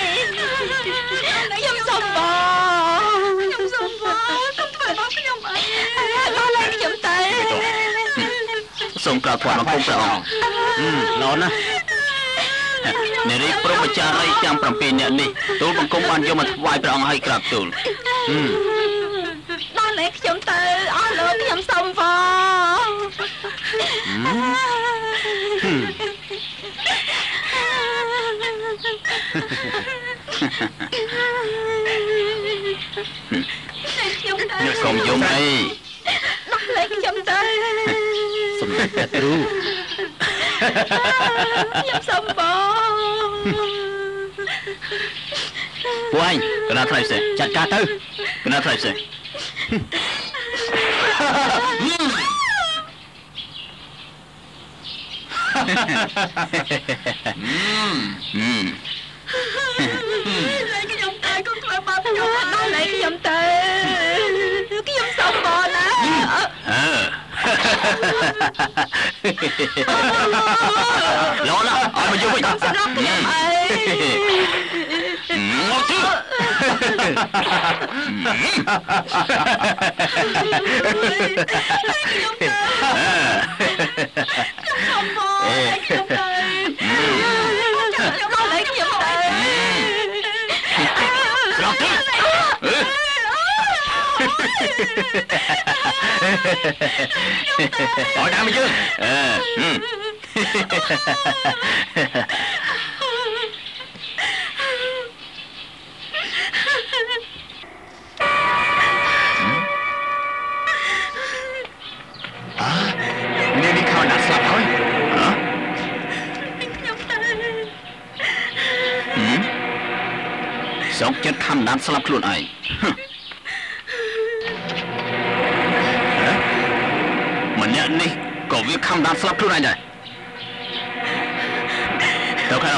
ខ្ញុំសុំបងខ្ញុំសុំបងកុំធ្វើបាបខ្ញុំអីដល់លេខខ្ញុំទៅសូមក្រាបថ្វាយបង្គំព្រះអង្គល្អណាស់នារីព្រហ្មចារីទាំងប្រាំពីរនាក់នេះទូលបង្គំបានយកមកថ្វាយព្រះអង្គឲ្យក្រាបទូលដល់លេខខ្ញុំទៅអស់លោកខ្ញុំសុំបងខ្ញុំទៅអ្នកកុំយំអីដល់លេខខ្ញុំទៅសម្រាប់ព្រះគ្រូខ្ញុំសុំបងពួកឯងកណាត់ថ្លៃផ្សេងចាត់ការទៅកណាត់ថ្លៃផ្សេងខ្ញុំទៅកុំធ្វើបាបខ្ញុំដល់លេខ្ញុំទៅខ្ញុំសុំបងណាអើលោឡាអត់មកយកវិញសម្រាប់ខ្ញុំអីមកទីខ្ញុំសុំបងខ្ញុំទៅខ្ញុំដល់លេខ្ញុំទៅស្រាប់ទេអត់តាមយើងអឺនេះនេះខោដាក់ស្លាប់ហើយហ៎ខ្ញុំទៅសោកចិត្តខំដានស្លាប់ខ្លួនឯងម្នាក់នេះក៏វាខំដានស្លាប់ខ្លួនឯងដែរទៅខែ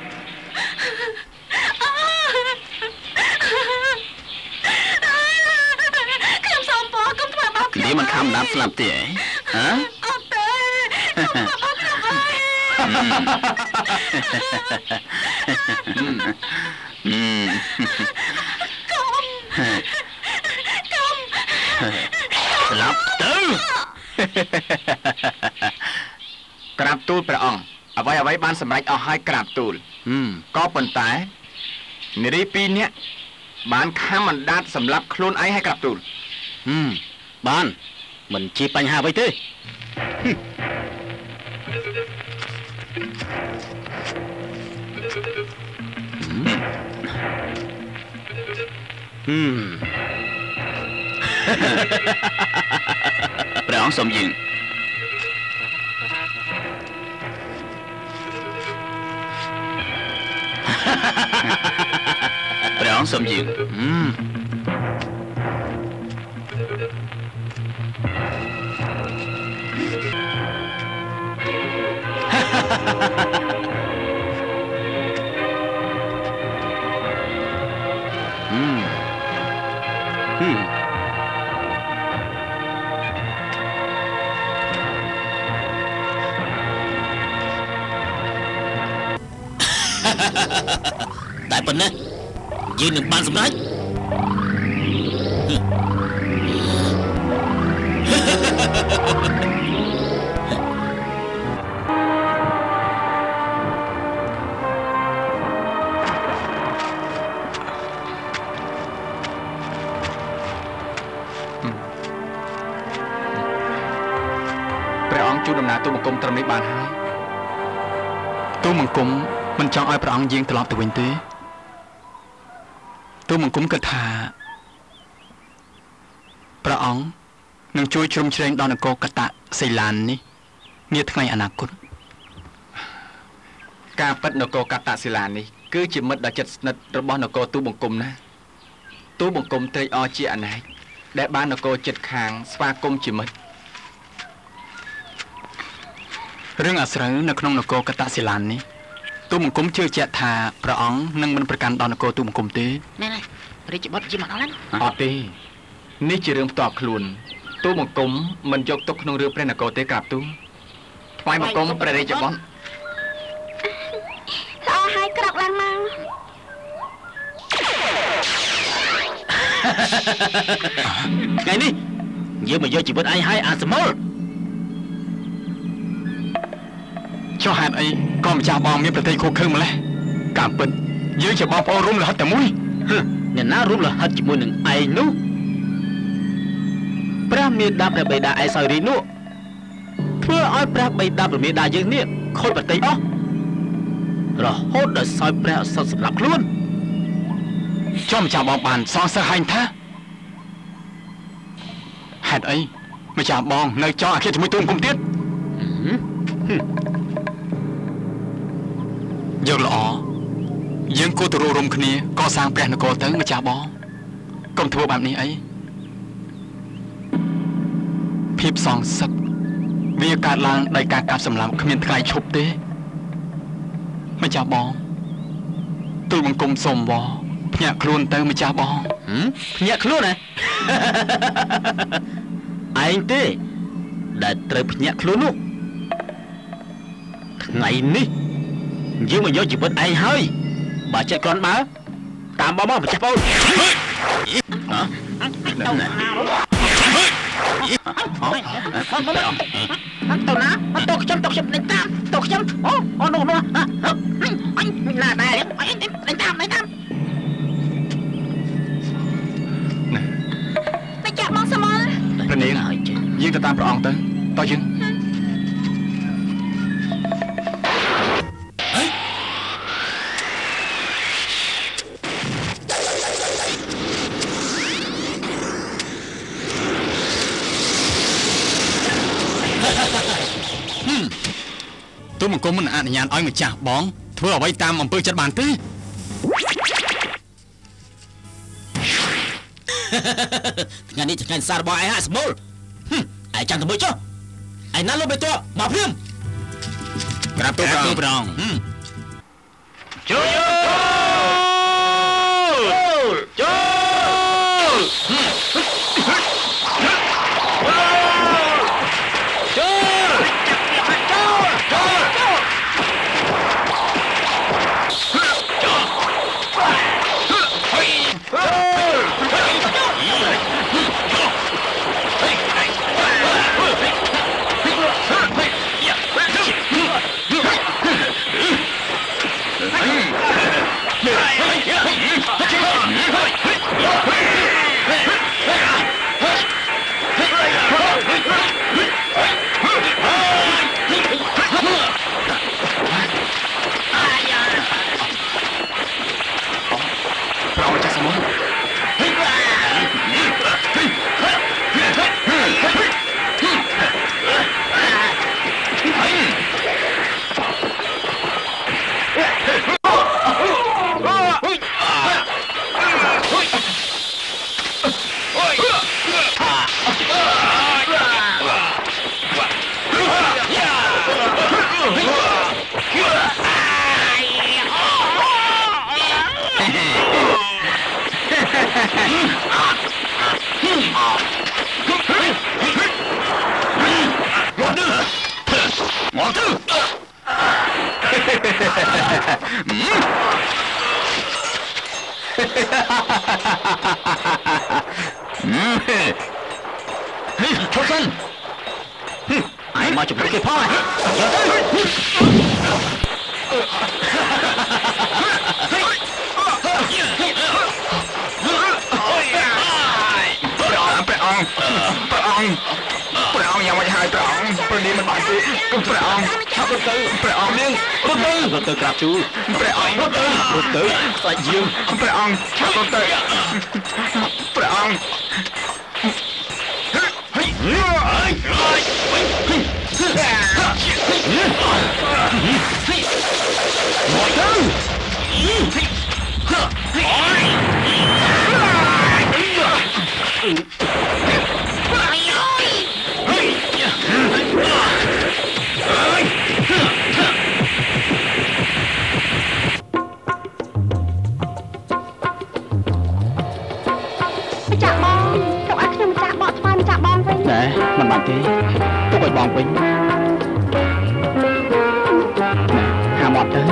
ខ្ញុំសុំបងកុំធ្វើបាបខ្ញុំនេះមិនខំដានស្លាប់ទេហ៎អត់ទេខ្ញុំធ្វើបាបខ្ញុំហើអយឺកុំកុំស្លាប់ទៅក្រាបទូលព្រះអង្គអ្វីអ្វីបានសម្រេចអស់ហើយក្រាបទូលក៏ប៉ុន្តែនារីពីរនាក់បានខំអណ្ដាតសម្លាប់ខ្លួនឯងឲ្យក្រាបទូលបានមិនជាបញ្ហាអ្វីទេហឹមព្រះអង្គសូមយើងព្រះអង្គសូមយើងតែប៉ុណ្ណេះយើងនឹងបានសម្រេចព្រះអង្គជួបដំណើរទូលបង្គំត្រឹមនេះបានហើយទូលបង្គំមិនចង់ឲ្យព្រះអង្គយាងត្រឡប់ទៅវិញទេទូលបង្គំគិតថាព្រះអង្គនឹងជួយជ្រោមជ្រែងដល់នគរកតសីឡាននេះនាថ្ងៃអនាគតការពិតនគរកតសីឡាននេះគឺជាមិត្តដ៏ជិតស្និទ្ធរបស់នគរទូលបង្គំណាទូលបង្គំត្រេកអរជាអនេកដែលបាននគរជិតខាងស្វាគមន៍ជាមិត្តរឿងអាស្រូវនៅក្នុងនគរកតសីឡាននេះទូលបង្គំជឿជាក់ថាព្រះអង្គនឹងមិនប្រកាន់ដល់នគរទូលបង្គំទេណែណែរាជបុត្រជាមកដល់ណាអត់ទេនេះជារឿងផ្ទាល់ខ្លួនទូលបង្គំមិនយកទុកក្នុងរឿងព្រះនគរទេក្រាបទូលថ្វាយបង្គំព្រះរាជបុត្រល្អហើយក្រោកឡើងមកថ្ងៃនេះយើងមកយកជីវិតឯងឲ្យអាសមលចុះហេតុអីក៏ម្ចាស់បងមានប្រតិខូខើម្លេះការពិតយើងជាបងប្អូនរួមលហិតតែមួយអ្នកណារួមលហិតជាមួយនឹងឯងនោះព្រះមេដាព្រះបិតាឯសោយរីនោះធ្វើឲ្យព្រះបិតាព្រះមេដាយើងនេះខូចប្រតិអស់រហូតដល់សោយព្រះអសត់សម្រាប់ខ្លួនចុះម្ចាស់បងបានសងសឹកហែងថាហេតុអីម្ចាស់បងនៅចោលអាឃាតជាមួយទូលបង្គំទៀតយកល្អយើងគួរទៅរួបរមគ្នាកសាងព្រះនគរទៅម្ចាស់បងកុំធ្វើបែបនេះអីភាពសងសឹកវាកើតឡើងដោយការកាប់សម្លាប់គ្មានថ្ងៃឈប់ទេម្ចាស់បងទូលបង្គំសូមវល់ភ្ញាក់ខ្លួនទៅម្ចាស់បងភ្ញាក់ខ្លួនហ៎ឯងទេដែលត្រូវភ្ញាក់ខ្លួននោះថ្ងៃនេះយើងមកយកជីវិតឯងហើយបើចិត្តគ្រាន់បើតាមបងមកម្ចាស់បងទៅណាទៅខ្ញុំទៅខ្ញុំនេះតាមទៅខ្ញុំអូអូនោះនោះអញណាដែរអញនេះតាមនេះតាមម្ចាស់បងសមល់ព្រះនាងយើងទៅតាមព្រះអង្គទៅតោះយើងទូលបង្គំមិនអនុញ្ញាតឲ្យម្ចាស់បងធ្វើអ្វីតាមអំពើចិត្តបានទេថ្ងៃនេះថ្ងៃសាររបស់ឯងហាក់ស្មូលឯងចាំទៅមើលចុះឯងណាលោកបេតមកព្រាមក្រាបទូលព្រះអង្គចូលចូលឈប់សិនឯងមកជម្រកគេផងព្រះអង្គព្រះអង្គព្រះអង្គយ៉ាងម៉េចហើយព្រះអង្គព្រះនាងមិនបានទេព្រះអង្គឆាប់ទៅព្រះអង្គនាងរត់ទៅរត់ទៅក្រាបទូលព្រះអង្គរត់ទៅរត់ទៅស្ដេចយើងព្រះអង្គឆាប់រត់ទៅព្រះអង្គមិនបាច់ទេទុកឲ្យបងវិញហាមាត់ទៅ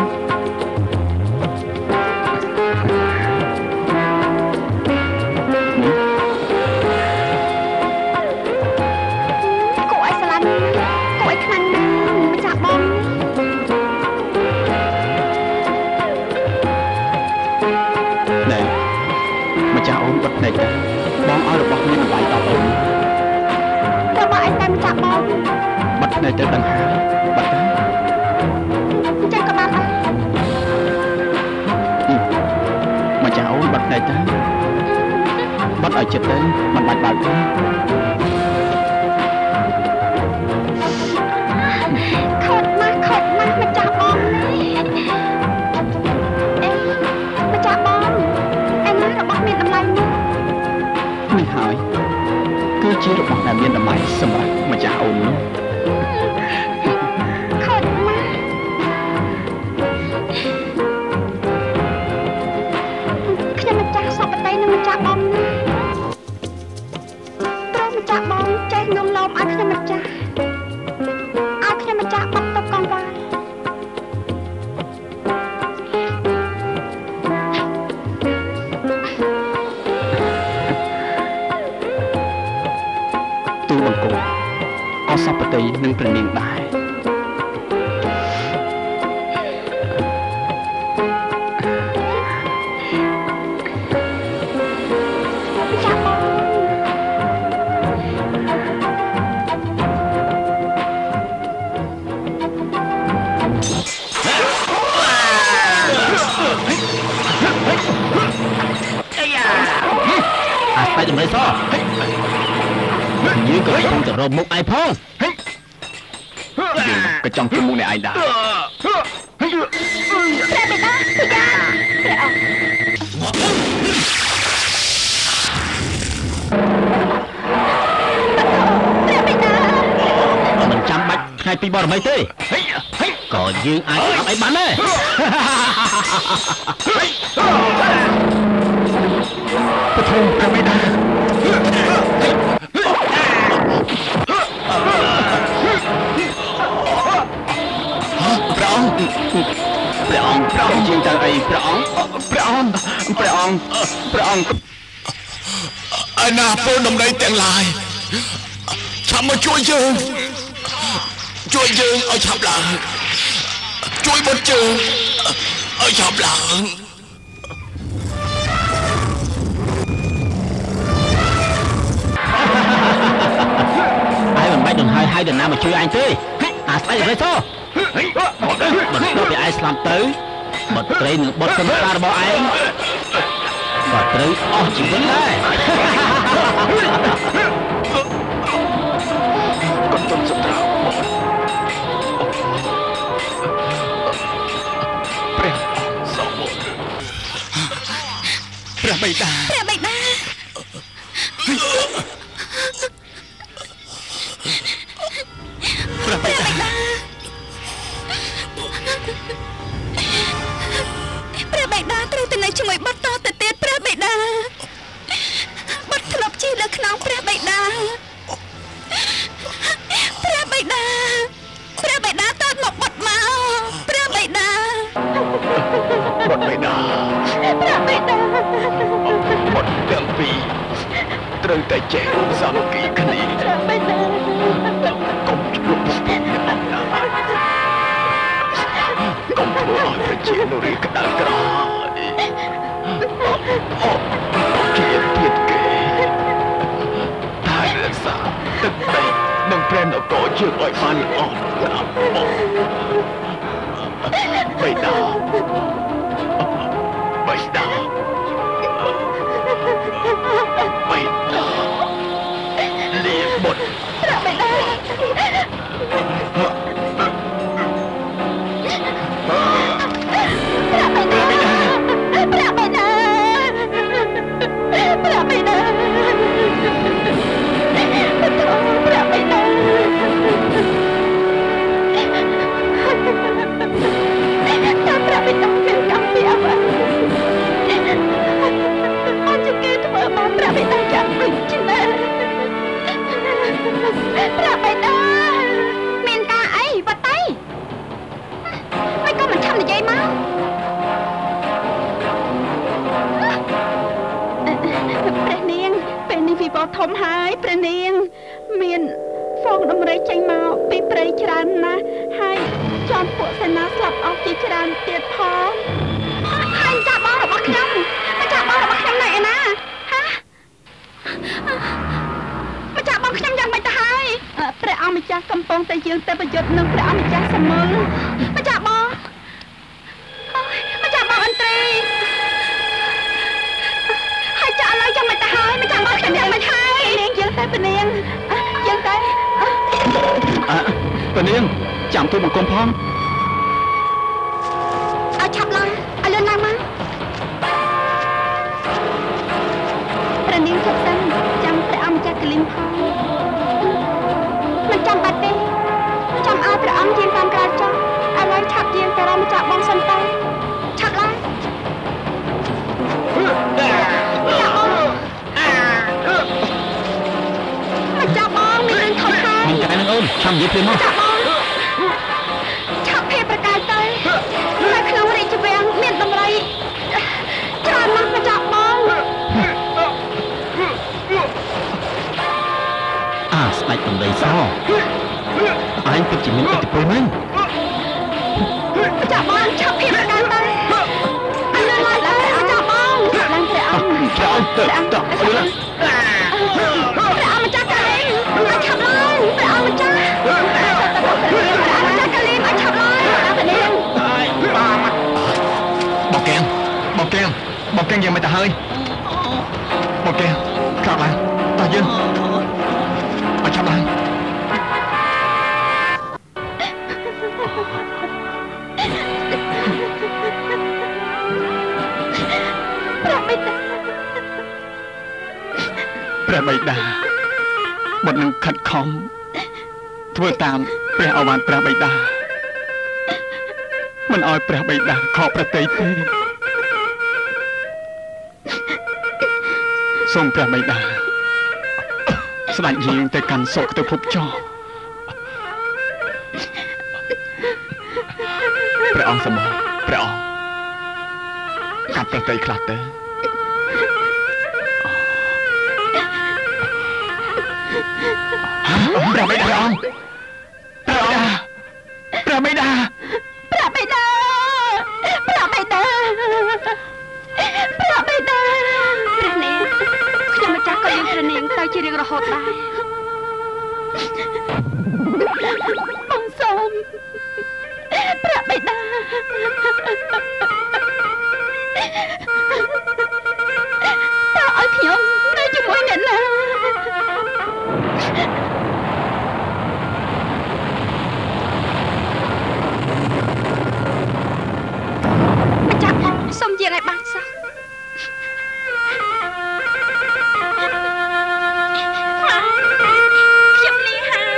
គួរឲ្យស្រឡាញ់គួរឲ្យខ្លាញ់ម្ចាស់បងណែម្ចាស់អូនបិទភ្នែកទៅបងឲ្យរបស់មានតម្លៃដល់អូនចាក់បងបាត់នៅទៅដឹងហើយបាត់ទៅអញ្ចឹងក៏បានដែរមកចាអូនបាត់នៅទៅបាត់ឲ្យចិត្តទៅមិនបាច់បើកទេខត់ណាស់ខត់ណាស់មកចាក់បងអេគឺជារបស់ដែលមានតម្លៃសម្រាប់ម្ចាស់អូននោះខុសណាស់ខ្ញុំម្ចាស់សពតីនឹងម្ចាស់បងណាព្រោះម្ចាស់បងចេះងំឡោមឲ្យខ្ញុំម្ចាស់ឲ្យខ្ញុំម្ចាស់បុកទឹកកង្វល់ទូបង្គំក៏សពតីនឹងព្រះនាងដែរតែជំរឿសយើងក៏ចង់ទៅរកមុខឯងផងយើងក៏ចង់ទៅមុខអ្នកឯងដែរព្រះបិតាព្រះអង្គព្រះបិតាមិនចាំបាច់ថ្ងៃពីបរមីទេក៏យើងអាចស្លាប់ឯងបានដែរពធមព្រះបិតាព្រះអង្គព្រះអង្គព្រះអង្គជាងទៅអីព្រះអង្គព្រះអង្គព្រះអង្គព្រះអង្គអាណាពលដំណៃទាំងឡាយឆាប់មកជួយយើងជួយយើងឲ្យឆាប់ឡើងជួយបុត្រយើងឲ្យឆាប់ឡើងឯងមិនបាច់នឹងហើយហើយដល់ណាមកជួយអញទេអាស្អីទៅទៅបន្ទាប់ពីឯងស្លាប់ទៅបុត្រីនឹងបុត្រសង្សាររបស់ឯងក៏ត្រូវអស់ជីវិតដែរកុំទុំសត្រូវព្រះសមបុត្រព្រះបិតាព្រះបិតាព្រះបិតាព្រះបិតាត្រូវទៅនៅជាមួយបុត្រតទៅទៀតព្រះបិតាបុត្រធ្លាប់ជិះលើខ្នងព្រះបិតាព្រះបិតាព្រះបិតាតើមកបុត្រមកព្រះបិតាបុត្របិតាព្រះបិតាបុត្រទាំងពីរត្រូវតែចេះសាមគ្គីគ្នាព្រះបិតាកុំជួបពុកអ្នកអត់ណាកុំធ្វើឲ្យប្រជានុរាក្តៅក្រហាយអូជាទៀតគេតែរក្សាទឹកដីនិងព្រះនគរជើងឲ្យបានល្អណាស់បិតាបិតាបិតាលីបុត្រព្រះបិតាធំហើយព្រះនាងមានហ្វូងដំរីចេញមកពីព្រៃច្រើនណាស់ហើយចំពួកសេនាស្លាប់អស់ជាច្រើនទៀតផងហើយចាស់បងរបស់ខ្ញុំម្ចាស់បងរបស់ខ្ញុំនៅឯណាហាម្ចាស់បងខ្ញុំយ៉ាងម៉េចទៅហើយព្រះអង្គម្ចាស់កំពុងតែយើងទៅប្រយុទ្ធនឹងព្រះអង្គម្ចាស់សមុលម្ចាស់បងម្ចាស់បងអន្ត្រីហើយចាស់ឥឡូវយ៉ាងម៉េចទៅហើយម្ចាស់បងខ្ញុំយ៉ាងម៉េចហើយនាងយើងទៅព្រះនាងយើងទៅអើព្រះនាងចាំទូបង្គំផងឲ្យឆាប់ឡើងឲ្យលឿនឡើងមកព្រះនាងជប់សិនចាំព្រះអង្គម្ចាស់កលីមផងនឆាំនិយាយភ្លាមមកឆាប់ភេប្រកាយទៅនៅក្នុងរាជវាំងមានដំរីច្រើនណាស់ម្ចាស់បងអាស្ដេចដំរីសឯងពិតជាមានឥទ្ធិពលមែនម្ចាស់បងឆាប់ភេប្រកាយទៅអើឡើយឡើយម្ចាស់បងឡើងព្រះអង្គព្រះអង្គទៅទៅអើព្រះអង្គម្ចាស់កាលីមកឆាប់ឡើងព្រះអង្គម្ចាស់ព្រះអង្គម្ចាស់កាលីមកឆាប់ឡើងព្រះនាងបងកែងបងកែងបងកែងយ៉ាងមិនទៅហើយបងកែងក្រោកឡើងតោះយើងមកឆាប់ឡើងព្រះបិតាបុត្រនឹងខិតខំធ្វើតាមព្រះអវាទព្រះបិតាមិនឲ្យព្រះបិតាខកប្រតិទេសូមព្រះបិតាស្ដេចយាងទៅកាន់សុគតិភពចោលព្រះអង្គសមព្រះអង្គកាត់ប្រតិខ្លះទៅព្រះបិតាព្រះអង្គព្រះបិតាព្រះបិតាព្រះបិតាព្រះបិតាព្រះនាងខ្ញុំម្ចាស់ក៏យើងព្រះនាងទៅជារៀងរហូតដែរបងសូមព្រះបិតាតើឲ្យខ្ញុំនៅជាមួយអ្នកណាសូមយាងឲ្យបានសោះខ្ញុំនេះ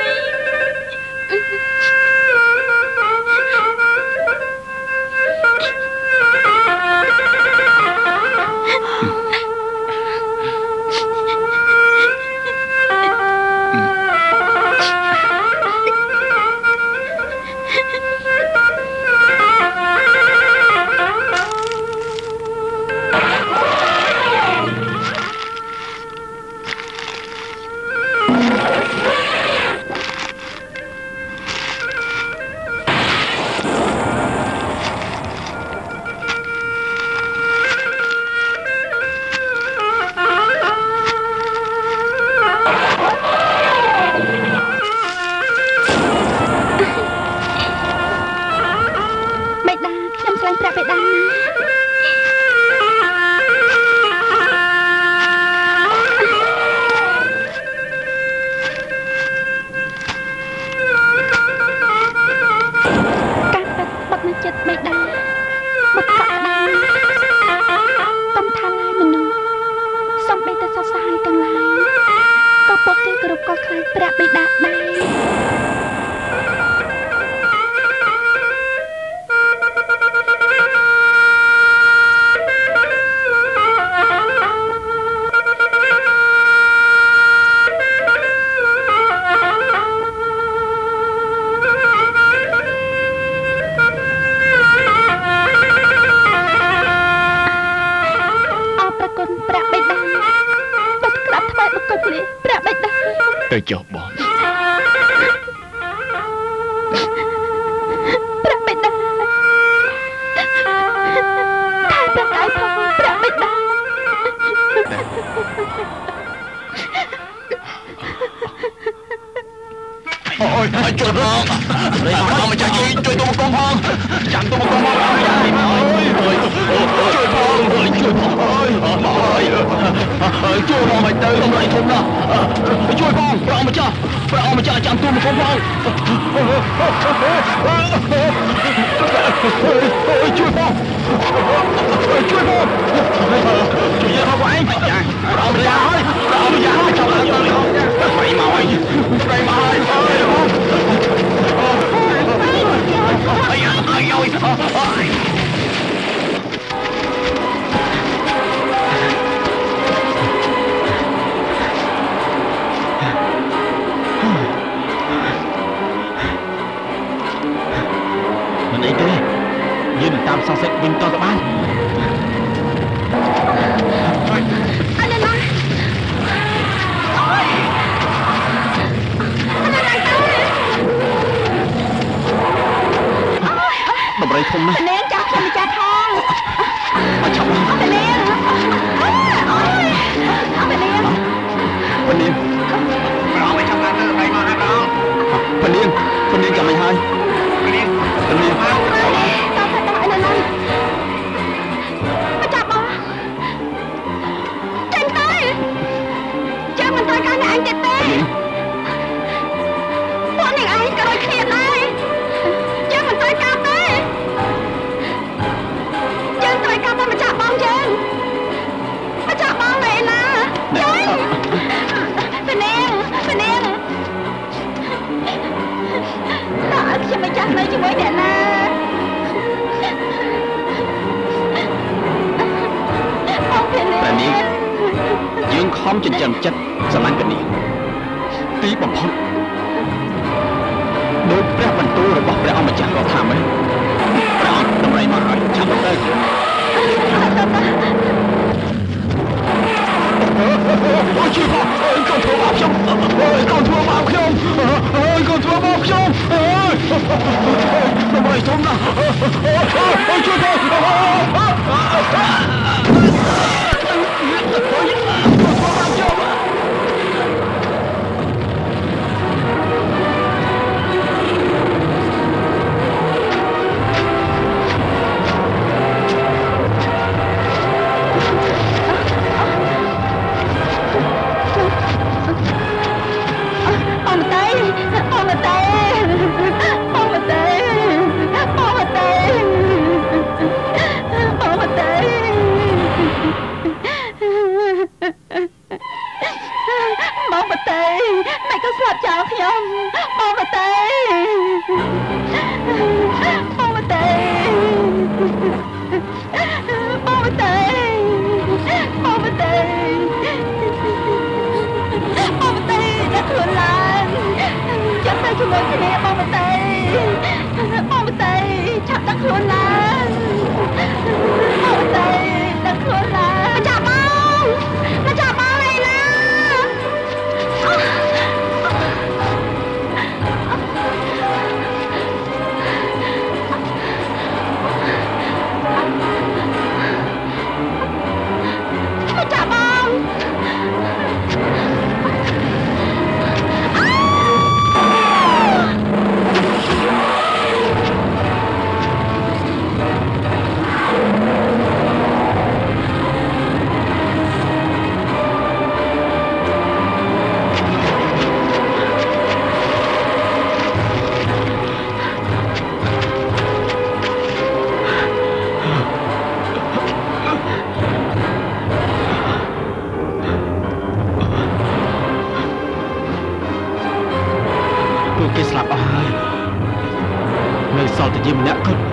ទៅចុះបងព្រះបិតាថែព្រះកាយផងព្រះបិតាអូយជួយផងអម្ចាស់ជួយជួយទូមកកងផងចាំទូមកកងផងអូយជួយផងជួយផងអើយជួយផងមិនទៅសម្រាប់ធំណាស់ជួយផងព្រះអម្ចាស់ព្រះអម្ចាស់ចាំទូមកកងផងអូយជួយផងជួយផងជួយយកមកឯងចាព្រះអម្ចាស់ហើយព្រះអម្ចាស់ចាំទៅទៅស្រីមកហើយស្រីមកហើយអើយអាយអាយអាយជាមួយអ្នកណាបងភេលីននេះយើងខំចិញ្ចឹមចិត្តស្រឡាញ់កនេះទីបំផុតដោយព្រះបន្ទូលរបស់ព្រះអង្គម្ចាស់រដ្ឋាភិបាលព្រះអង្គតម្រៃមកហើយឆាប់ទៅអូជួយផងអើយកូនធ្វើមកខ្ញុំអើយកូនធ្វើមកខ្ញុំអើយកូនធ្វើមកខ្ញុំអើយតម្រៃធំណាស់អូជួយផងគេស្លាប់អស់ហើយនៅសល់តែយើងម្នាក់គត់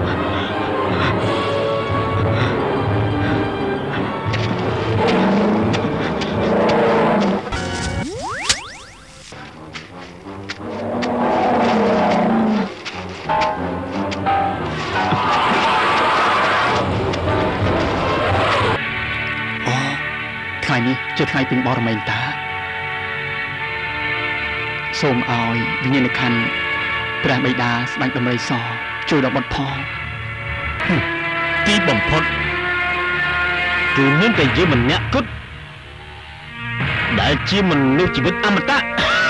ថ្ងៃនេះជាថ្ងៃពេញបរមីតាសូមឲ្យវិញ្ញាណក្ខន្ធព្រះបិតាស្ដេចដំរីសជួយដល់បុត្រផងទីបំផុតគឺមានតែយើងម្នាក់គត់ដែលជាមនុស្សជីវិតអមតៈ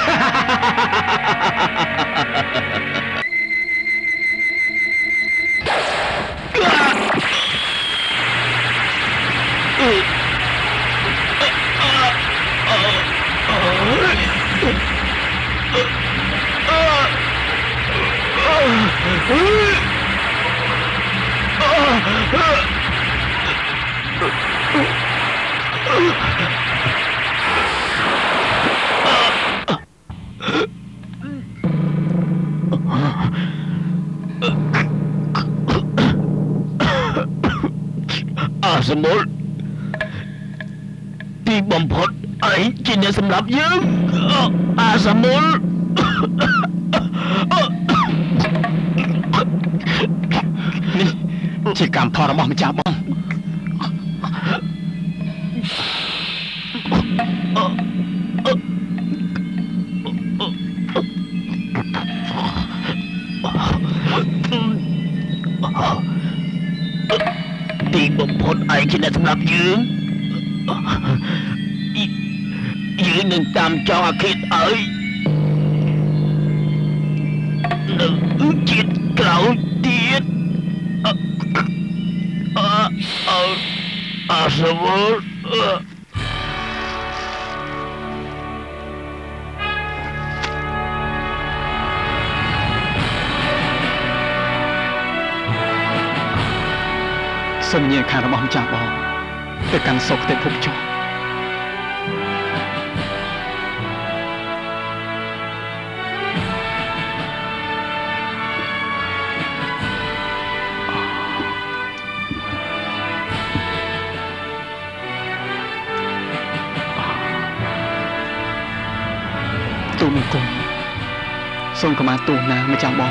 សម្បូរទីបំផុតអីជាអ្នកសម្រាប់យើងអាសម្បូរនេះជាកម្មផលរបស់ម្ចាស់បងទីបំផុតឯងជាអ្នកសម្រាប់យើងយើងនឹងតាមចង់អាឃាតឲ្យនៅជាតិក្រោយទៀតអអអសវលសូមញាខាងរបស់ម្ចាស់បងទៅកាន់សុគតិភពចុះទូលបង្គំសូមកម្មាទោសណាម្ចាស់បង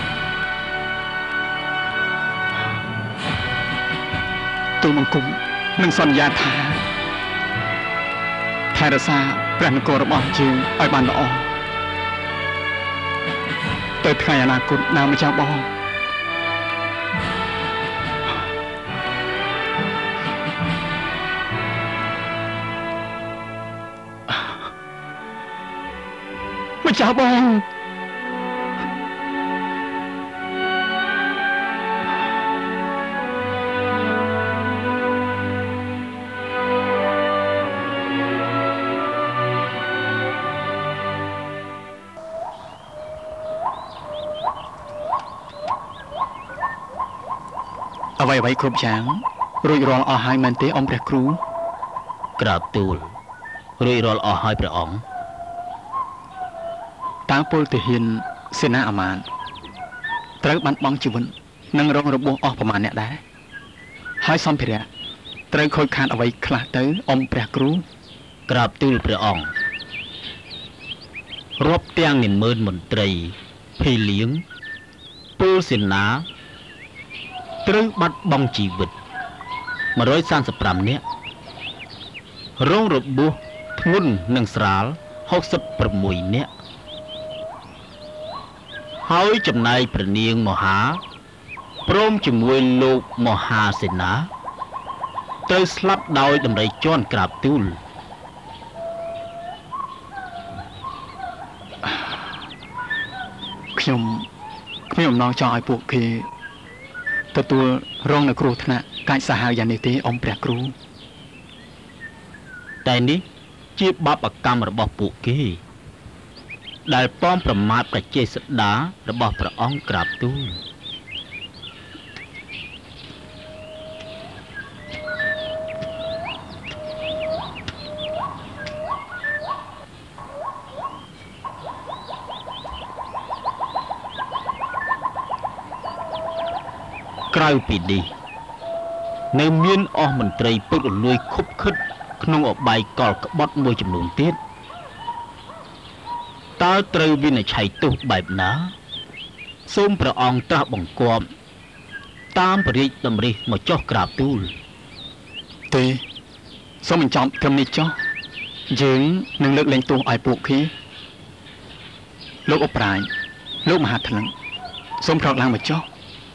ទូលបង្គំនឹងសន្យាថាថែរក្សាព្រះនគររបស់យើងឲ្យបានល្អទៅថ្ងៃអនាគតណាម្ចាស់បងម្ចាស់បងអ្វីអ្វីគ្រប់យ៉ាងរួចរាល់អស់ហើយមែនទេអ៊ំព្រះគ្រូក្រាបទូលរួចរាល់អស់ហើយព្រះអង្គតើពលទាហានសេនាអាមាត្យត្រូវបានបង់ជីវិតនិងរងរបួសអស់ប្រមាណអ្នកដែរហើយសម្ភារៈត្រូវខូចខាតអ្វីខ្លះទៅអ៊ំព្រះគ្រូក្រាបទូលព្រះអង្គរាប់ទាំងនិមឺនមន្ត្រីភីលៀងពលសេនាត្រូវបាត់បង់ជីវិតmột trăm ba mươi lămនាក់រងរបួសធ្ងន់និងស្រាលหกสิบหกនាក់ហើយចំណែកព្រះនាងមហាព្រមជាមួយលោកមហាសេនាត្រូវស្លាប់ដោយដំរីជន់ក្រាបទូលខ្ញុំខ្ញុំអំណងចង់ឲ្យពួកគេទទួលរងនៅគ្រោះថ្នាក់កាចសាហាវយ៉ាងនេះទេអ៊ំព្រះគ្រូតែនេះជាបាបកម្មរបស់ពួកគេដែលប៉មប្រមាថប្រជាស្ដារបស់ព្រះអង្គក្រាបទូលក្រៅពីនេះនៅមានអស់មន្ត្រីពុករលួយខុបខិតក្នុងអបាយកលក្បត់មួយចំនួនទៀតតើត្រូវវិនិច្ឆ័យទោសបែបណាសូមព្រះអង្គត្រាស់បង្គាប់តាមព្រះរាជតម្រិះមកចុះក្រាបទូលទេសូមបញ្ចប់ត្រឹមនេះចុះយើងនឹងលើកលែងទោសឲ្យពួកគេលោកអប្រាញ់លោកមហាថ្លឹងសូមប្រោតឡើងមកចុះ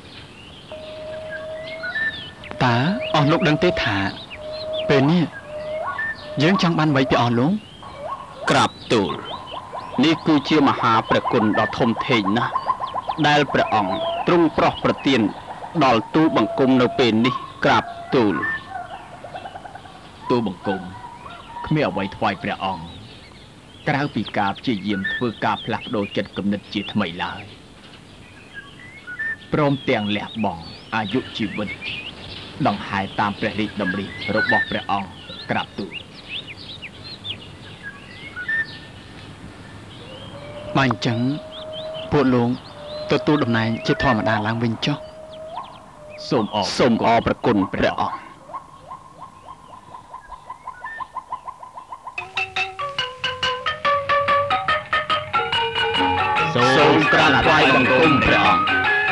តើអស់លោកដឹងទេថាពេលនេះយើងចង់បានអ្វីពីអស់លោកក្រាបទូលនេះគឺជាមហាព្រះគុណដ៏ធំធេងណាស់ដែលព្រះអង្គទ្រង់ប្រោះប្រទានដល់ទូលបង្គំនៅពេលនេះក្រាបទូលទូលបង្គំគ្មានអ្វីថ្វាយព្រះអង្គក្រៅពីការព្យាយាមធ្វើការផ្លាស់ប្ដូរចិត្តគំនិតជាថ្មីឡើយព្រមទាំងលះបង់អាយុជីវិតដង្ហែតាមព្រះរាជតម្រិះរបស់ព្រះអង្គក្រាបទូលបើអញ្ចឹងពួកលោកទទួលតំណែងជាធម្មតាឡើងវិញចុះសូមអរសូមអរព្រះគុណព្រះអង្គសូមក្រាបថ្វាយបង្គំព្រះអង្គ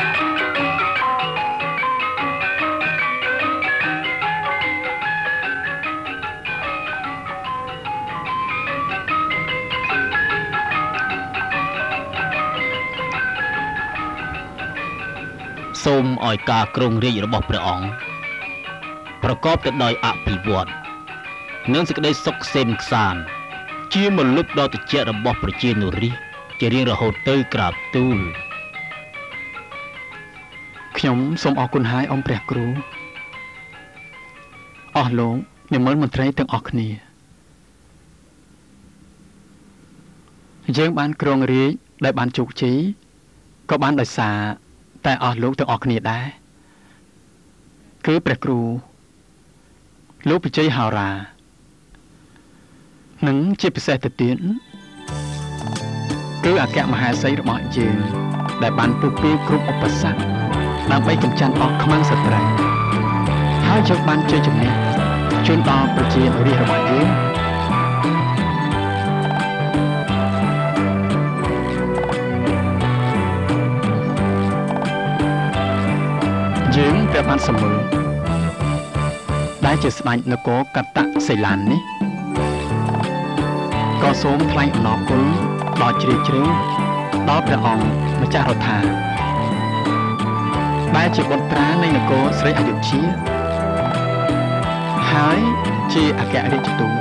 សូមឲ្យការគ្រងរាជ្យរបស់ព្រះអង្គប្រកបទៅដោយអភិវឌ្ឍនិងសេចក្តីសុខសេមខ្សាន្តជាមលុបដ៏ត្រជាក់របស់ប្រជានុរាស្ត្រជារៀងរហូតទៅក្រាបទូលខ្ញុំសូមអរគុណហើយអ៊ំព្រះគ្រូអស់លោកនិមលមន្ត្រីទាំងអស់គ្នាយើងបានគ្រងរាជ្យដែលបានជោគជ័យក៏បានដោយសារតែអស់លោកទាំងអស់គ្នាដែរគឺព្រះគ្រូលោកវិជ័យហោរានិងជាពិសេសទៅទៀតគឺអគ្គមហេសីរបស់យើងដែលបានពុះពារគ្រប់ឧបសគ្គដើម្បីកម្ចាត់អស់ខ្មាំងសត្រូវហើយយើងបានជួយជំនះជូនដល់ប្រជារាស្ត្ររបស់យើងបានសមឺដែលជាស្ដេចនគរកតសិលាននេះក៏សូមថ្លែងអំណរគុណដល់ជ្រាលជ្រៅដល់ព្រះអង្គម្ចាស់រដ្ឋាដែលជាបុត្រានៃនគរស្រីអយុធ្យាហើយជាអគ្គរដ្ឋទូត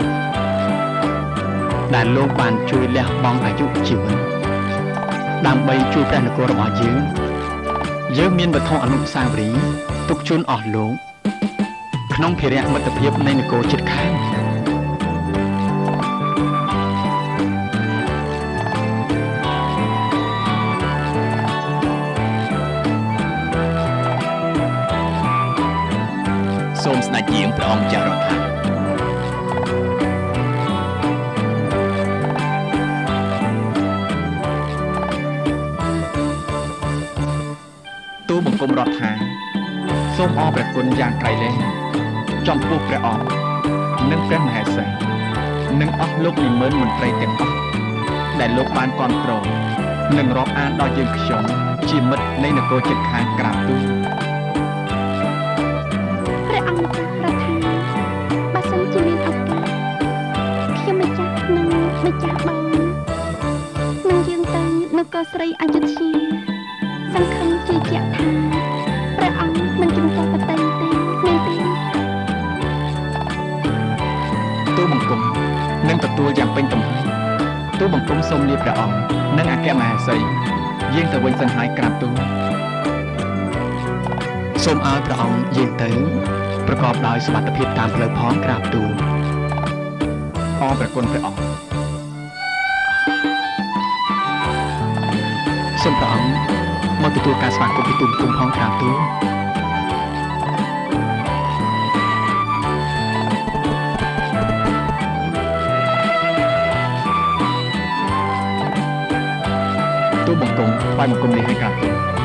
ដែលលោកបានជួយលះបង់អាយុជីវិតដើម្បីជួយព្រះនគររបស់យើងយើងមានវត្ថុអនុស្សាវរីយ៍ទុកជូនអស់លោកក្នុងភារៈមិត្តភាពនៃនគរជិតខាងសូមស្ដេចយាងព្រះអង្គចាស់រដ្ឋាទូបង្គំរដ្ឋាសូមអរព្រះគុណយ៉ាងក្រៃលែងចំពោះព្រះអង្គនិងព្រះមហេសីនិងអស់លោកនិមឺនមន្ត្រីទាំងអស់ដែលលោកបានគាំទ្រនិងរាប់អានដល់យើងខ្ញុំជាមិត្តនៃនគរជិតខាងក្រាបទូលព្រះអង្គម្ចាស់រដ្ឋាបើសិនជាមានឱកាសខ្ញុំម្ចាស់និងម្ចាស់បងនឹងយើងទៅនគរស្រីអយុធ្យាសង្ឃឹមជឿជាក់ថាព្រះអង្គមិនជំទាស់ប្រតិទេមែនទេទូបង្គំនឹងទទួលយ៉ាងពេញទំហឹងទូបង្គំសូមលាព្រះអង្គនិងអគ្គមហេសីយាងទៅវិញសិនហើយក្រាបទូលសូមឲ្យព្រះអង្គយាងទៅប្រកបដោយសុវត្ថិភាពតាមផ្លូវផងក្រាបទូលអរព្រះគុណព្រះអង្គសូមព្រះអង្គមកទទួលការស្វាគមន៍ពីទូបង្គំផងក្រាបទូលទូបង្គំថ្វាយបង្គំនេះឲ្យក្រាបទូល